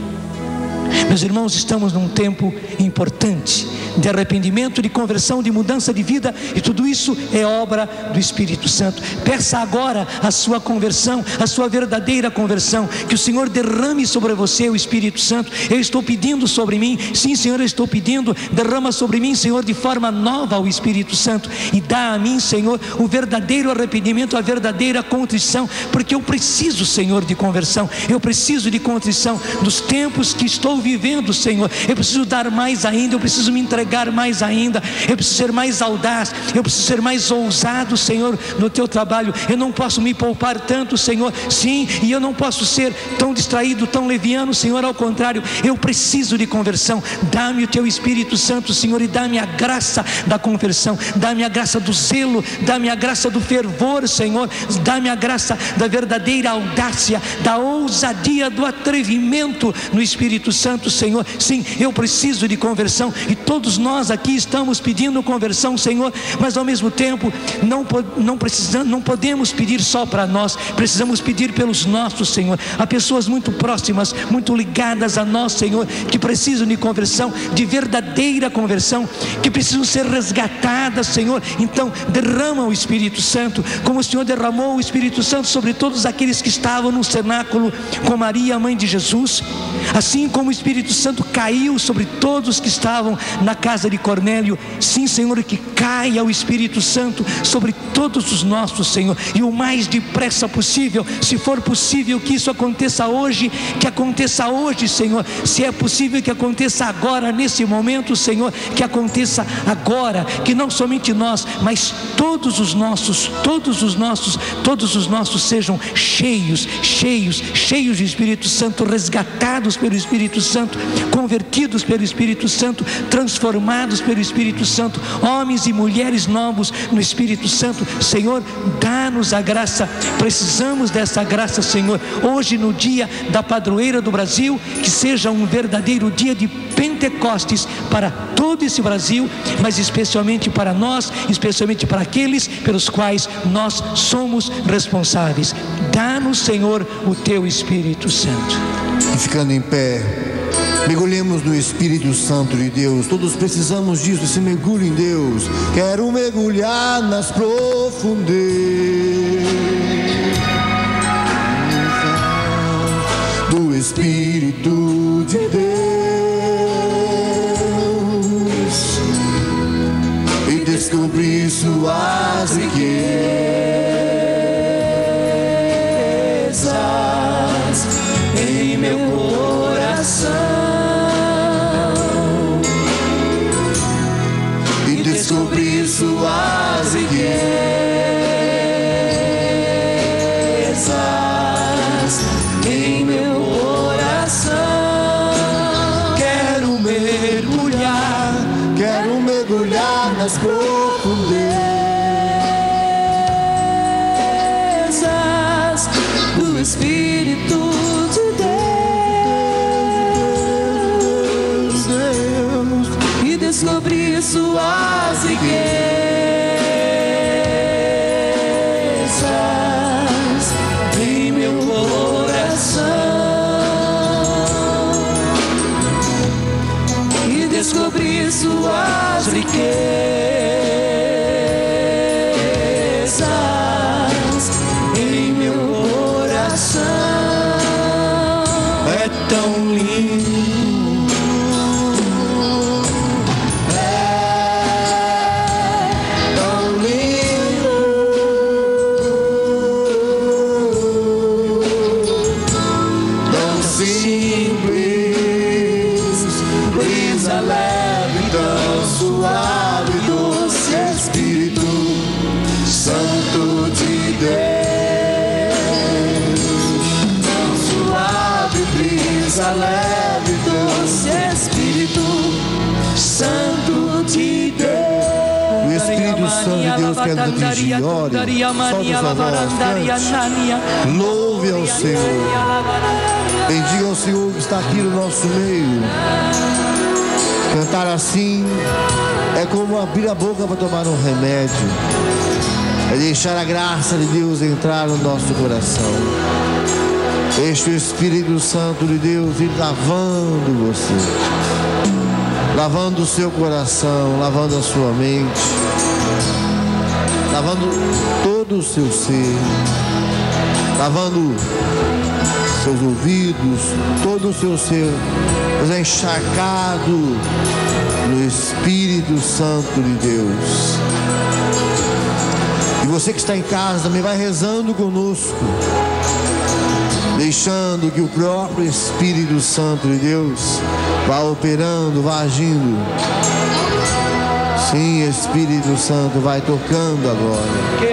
Meus irmãos, estamos num tempo importante de arrependimento, de conversão, de mudança de vida, e tudo isso é obra do Espírito Santo. Peça agora a sua conversão, a sua verdadeira conversão, que o Senhor derrame sobre você o Espírito Santo. Eu estou pedindo sobre mim, sim Senhor, eu estou pedindo, derrama sobre mim, Senhor, de forma nova o Espírito Santo, e dá a mim, Senhor, o verdadeiro arrependimento, a verdadeira contrição, porque eu preciso, Senhor, de conversão, eu preciso de contrição dos tempos que estou vivendo, Senhor. Eu preciso dar mais ainda, eu preciso me entregar mais ainda, eu preciso ser mais audaz, eu preciso ser mais ousado, Senhor, no teu trabalho. Eu não posso me poupar tanto, Senhor, sim, e eu não posso ser tão distraído, tão leviano, Senhor, ao contrário, eu preciso de conversão. Dá-me o teu Espírito Santo, Senhor, e dá-me a graça da conversão, dá-me a graça do zelo, dá-me a graça do fervor, Senhor, dá-me a graça da verdadeira audácia, da ousadia, do atrevimento no Espírito Santo, Senhor. Sim, eu preciso de conversão, e todos nós aqui estamos pedindo conversão, Senhor, mas ao mesmo tempo não, não, precisamos, não podemos pedir só para nós, precisamos pedir pelos nossos, Senhor. Há pessoas muito próximas, muito ligadas a nós, Senhor, que precisam de conversão, de verdadeira conversão, que precisam ser resgatadas, Senhor. Então derrama o Espírito Santo, como o Senhor derramou o Espírito Santo sobre todos aqueles que estavam no cenáculo com Maria, a mãe de Jesus, assim como o Espírito Santo caiu sobre todos que estavam na casa de Cornélio. Sim, Senhor, que caia o Espírito Santo sobre todos os nossos, Senhor, e o mais depressa possível, se for possível que isso aconteça hoje, que aconteça hoje, Senhor. Se é possível que aconteça agora, nesse momento, Senhor, que aconteça agora, que não somente nós, mas todos os nossos, todos os nossos, todos os nossos sejam cheios, cheios, cheios de Espírito Santo, resgatados pelo Espírito Santo, convertidos pelo Espírito Santo, transformados pelo Espírito Santo, homens e mulheres novos no Espírito Santo. Senhor, dá-nos a graça, precisamos dessa graça, Senhor, hoje no dia da padroeira do Brasil, que seja um verdadeiro dia de Pentecostes para todo esse Brasil, mas especialmente para nós, especialmente para aqueles pelos quais nós somos responsáveis. Dá-nos, Senhor, o teu Espírito Santo. E ficando em pé, mergulhemos no Espírito Santo de Deus. Todos precisamos disso, esse mergulho em Deus. Quero mergulhar nas profundezas do Espírito de Deus e descobrir suas riquezas em meu coração e descobrir suas riquezas em meu coração. Quero mergulhar, quero mergulhar nas profundezas do Espírito de Deus, Deus, e descobrir suas riquezas em meu coração e descobrir suas riquezas em meu coração. É tão lindo, leve, doce Espírito Santo de Deus. O Espírito Santo de Deus quer nos dirigir. Ore, solte a sua voz, cante. Louve ao Senhor. Bendiga ao Senhor que está aqui no nosso meio. Cantar assim é como abrir a boca para tomar um remédio. É deixar a graça de Deus entrar no nosso coração. Este Espírito Santo de Deus ir lavando você, lavando o seu coração, lavando a sua mente, lavando todo o seu ser, lavando seus ouvidos, todo o seu ser, é encharcado no Espírito Santo de Deus. E você que está em casa também vai rezando conosco, deixando que o próprio Espírito Santo de Deus vá operando, vá agindo. Sim, Espírito Santo vai tocando agora.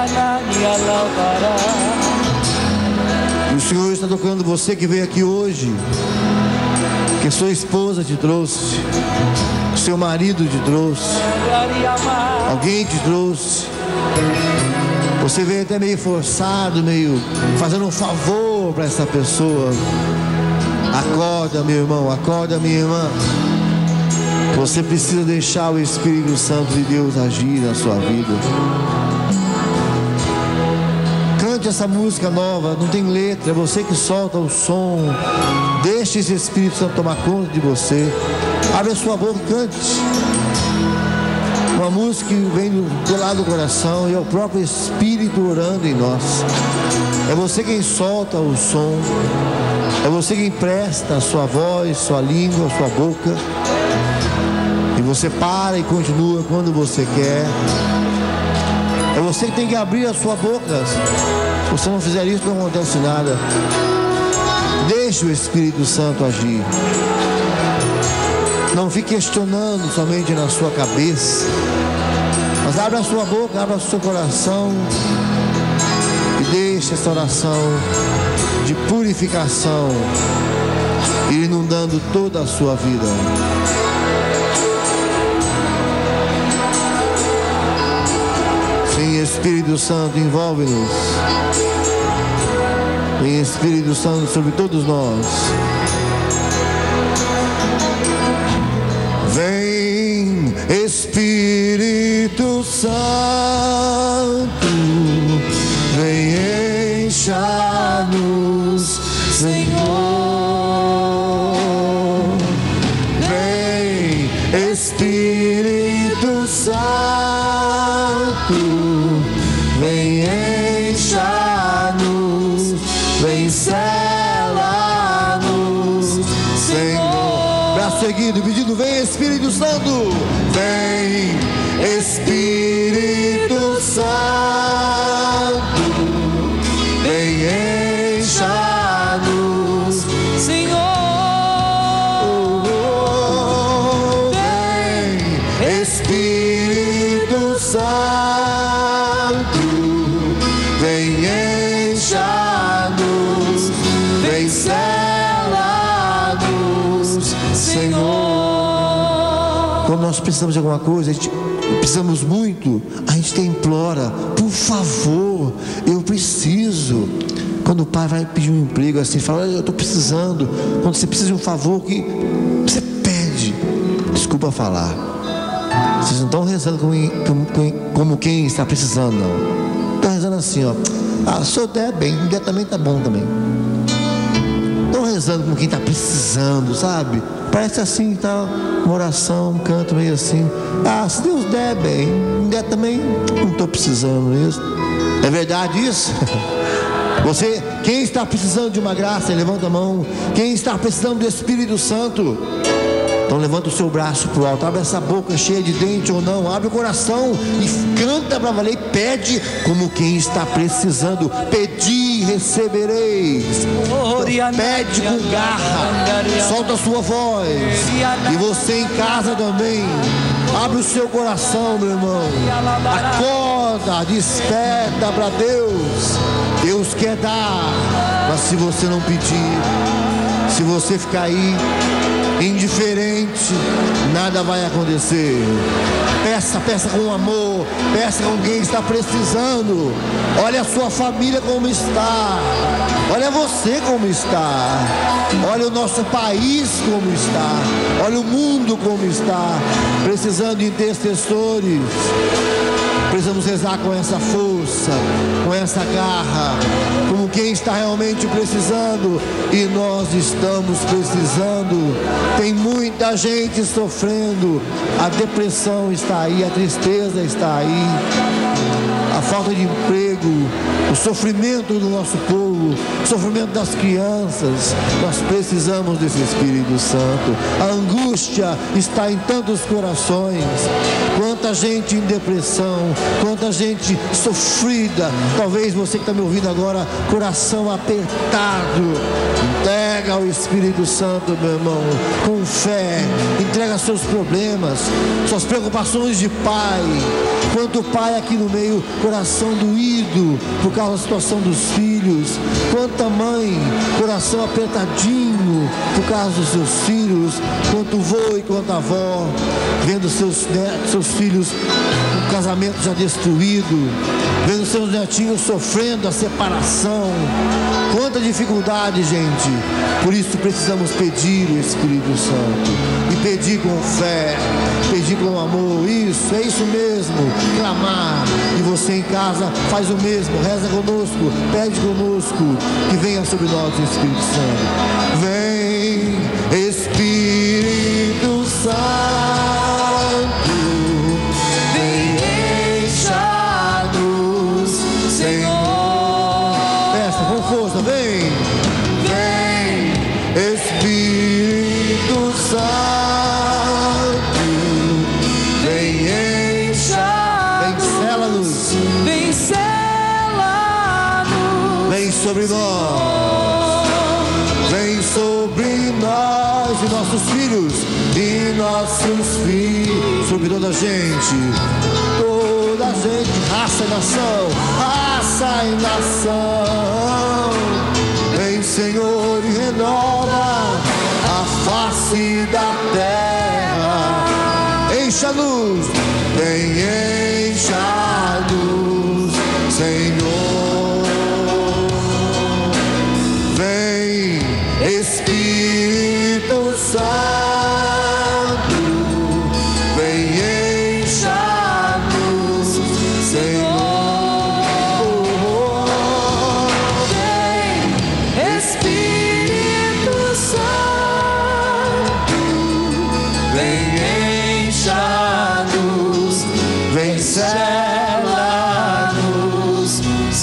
E o Senhor está tocando você que veio aqui hoje, que sua esposa te trouxe, seu marido te trouxe, alguém te trouxe. Você veio até meio forçado, meio fazendo um favor para essa pessoa. Acorda, meu irmão, acorda, minha irmã. Você precisa deixar o Espírito Santo de Deus agir na sua vida. Cante essa música nova, não tem letra, é você que solta o som. Deixe esse Espírito Santo tomar conta de você. Abre a sua boca e cante. Uma música que vem do, do lado do coração e é o próprio Espírito orando em nós. É você quem solta o som. É você quem empresta a sua voz, sua língua, a sua boca. E você para e continua quando você quer. É você que tem que abrir a sua boca. Se você não fizer isso, não acontece nada. Deixe o Espírito Santo agir. Não fique questionando somente na sua cabeça, mas abra a sua boca, abra o seu coração e deixe essa oração de purificação ir inundando toda a sua vida. Sim, Espírito Santo, envolve-nos. Vem, Espírito Santo, sobre todos nós. Vem, Espírito Santo, vem encha-nos, Senhor. Vem, Espírito Santo, vem encha-nos, vem sela-nos. Vem, Espírito Santo, vem encha-nos, Senhor. Espírito Santo, vem encha-nos, vem sela-nos, Senhor. Quando nós precisamos de alguma coisa, a gente precisamos muito, a gente implora, por favor, eu preciso. Quando o pai vai pedir um emprego assim, fala, eu estou precisando. Quando você precisa de um favor que você pede, desculpa falar, vocês não estão rezando como, como, como quem está precisando, não. Estão rezando assim, ó. Ah, se eu der bem, me der também tá bom também. Estão rezando como quem está precisando, sabe? Parece assim, tá, uma oração, um canto meio assim. Ah, se Deus der bem, me der também, não estou precisando mesmo. É verdade isso? Você, quem está precisando de uma graça, levanta a mão. Quem está precisando do Espírito Santo, então levanta o seu braço para o alto, abre essa boca cheia de dente ou não, abre o coração e canta para valer, e pede como quem está precisando. Pedi, recebereis. Pede com garra, solta a sua voz. E você em casa também, abre o seu coração, meu irmão. Acorda, desperta para Deus. Deus quer dar, mas se você não pedir, se você ficar aí indiferente, nada vai acontecer. Peça, peça com amor, peça com quem está precisando. Olha a sua família como está, olha você como está, olha o nosso país como está, olha o mundo como está, precisando de intercessores. Precisamos rezar com essa força, com essa garra, como quem está realmente precisando, e nós estamos precisando. Tem muita gente sofrendo, a depressão está aí, a tristeza está aí, a falta de emprego, o sofrimento do nosso povo, o sofrimento das crianças. Nós precisamos desse Espírito Santo. A angústia está em tantos corações. Quanta gente em depressão, quanta gente sofrida. Talvez você que está me ouvindo agora, coração apertado. Entrega ao Espírito Santo, meu irmão, com fé. Entrega seus problemas, suas preocupações de pai. Quanto pai aqui no meio, coração doído por causa da situação dos filhos. Quanta mãe, coração apertadinho por causa dos seus filhos. Quanto vô e quanto avó, vendo seus netos, seus filhos com o casamento já destruído, vendo seus netinhos sofrendo a separação. Quanta dificuldade, gente. Por isso precisamos pedir o Espírito Santo, e pedir com fé, pedir com amor. Isso, é isso mesmo, clamar. E você em casa faz o mesmo, reza conosco, pede conosco, que venha sobre nós o Espírito Santo. Vem, Espírito Santo, vem encha-nos, Senhor. Peça com força, vem, vem, Espírito Santo, vem encha-nos, vem sela-nos, Vem sela-nos, vem sobre nós, vem sobre nós e nossos filhos, e nossos filhos, sobre toda a gente, toda a gente, raça e nação, raça e nação. Vem, Senhor, e renova a face da terra. Encha-nos, vem, encha-nos, Senhor. Vem, Espírito Santo, vem, encha-nos, Senhor. vem, Espírito Santo, Vem, encha-nos, vem, sela-nos,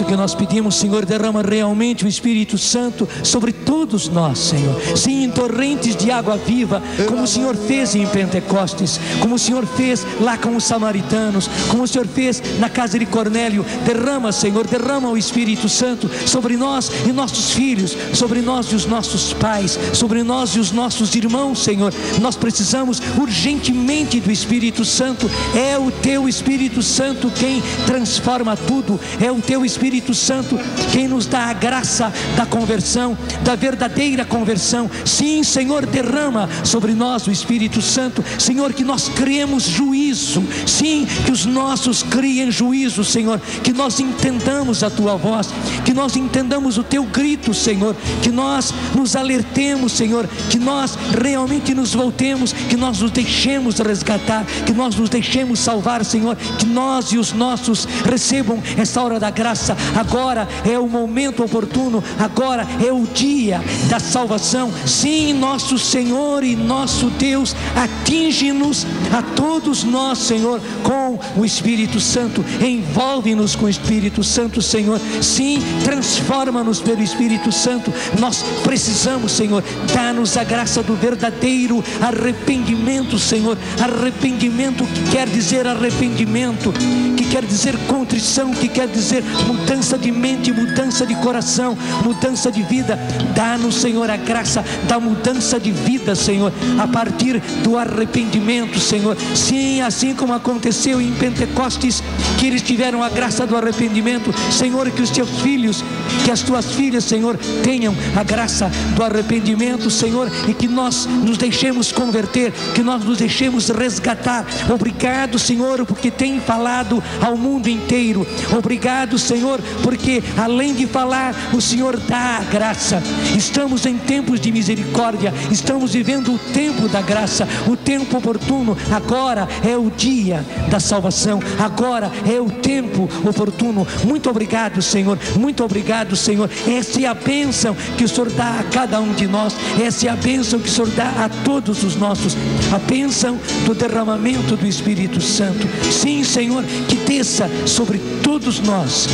isso que nós pedimos, Senhor, derrama realmente o Espírito Santo sobre todos nós, Senhor. Sim, em torrentes de água viva, como o Senhor fez em Pentecostes, como o Senhor fez lá com os samaritanos, como o Senhor fez na casa de Cornélio. Derrama, Senhor, derrama o Espírito Santo sobre nós e nossos filhos, sobre nós e os nossos pais, sobre nós e os nossos irmãos, Senhor. Nós precisamos urgentemente do Espírito Santo. É o Teu Espírito Santo quem transforma tudo, é o Teu Espírito Santo quem nos dá a graça da conversão, da verdadeira conversão. Sim, Senhor, derrama sobre nós o Espírito Santo, Senhor, que nós criemos juízo. Sim, que os nossos criem juízo, Senhor, que nós entendamos a Tua voz, que nós entendamos o Teu grito, Senhor, que nós nos alertemos, Senhor, que nós realmente nos voltemos, que nós nos deixemos resgatar, que nós nos deixemos salvar, Senhor, que nós e os nossos recebam essa hora da graça. Agora é o momento oportuno, agora é o dia da salvação. Sim, nosso Senhor e nosso Deus, atinge-nos a todos nós, Senhor, com o Espírito Santo. Envolve-nos com o Espírito Santo, Senhor. Sim, transforma-nos pelo Espírito Santo. Nós precisamos, Senhor, dá-nos a graça do verdadeiro arrependimento, Senhor. Arrependimento que quer dizer arrependimento, que quer dizer contrição, que quer dizer mudança de mente, mudança de coração, mudança de vida. Dá-nos, Senhor, a graça da mudança de vida, Senhor, a partir do arrependimento, Senhor. Sim, assim como aconteceu em Pentecostes, que eles tiveram a graça do arrependimento, Senhor, que os Teus filhos, que as Tuas filhas, Senhor, tenham a graça do arrependimento, Senhor, e que nós nos deixemos converter, que nós nos deixemos resgatar. Obrigado, Senhor, porque tem falado ao mundo inteiro. Obrigado, Senhor, porque além de falar, o Senhor dá a graça. Estamos em tempos de misericórdia, estamos vivendo o tempo da graça, o tempo oportuno. Agora é o dia da salvação, agora é o tempo oportuno. Muito obrigado, Senhor, muito obrigado, Senhor. Essa é a bênção que o Senhor dá a cada um de nós, essa é a bênção que o Senhor dá a todos os nossos, a bênção do derramamento do Espírito Santo. Sim, Senhor, que desça sobre todos nós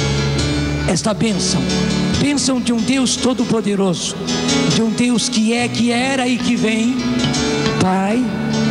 esta bênção, bênção de um Deus todo-poderoso, de um Deus que é, que era e que vem, Pai,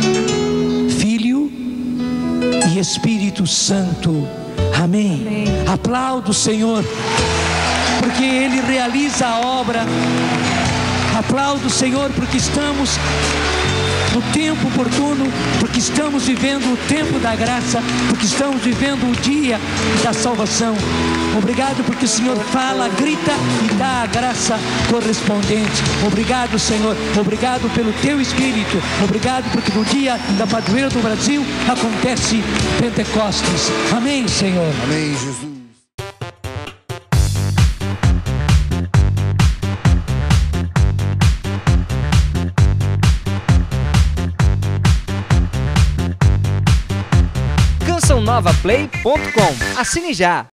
Filho e Espírito Santo. Amém. Amém. Aplauda o Senhor, porque Ele realiza a obra. Aplauda o Senhor, porque estamos no tempo oportuno, porque estamos vivendo o tempo da graça, porque estamos vivendo o dia da salvação. Obrigado porque o Senhor fala, grita e dá a graça correspondente. Obrigado, Senhor, obrigado pelo Teu Espírito. Obrigado porque no dia da padroeira do Brasil acontece Pentecostes. Amém, Senhor. Amém, Jesus. canção nova play ponto com. Assine já!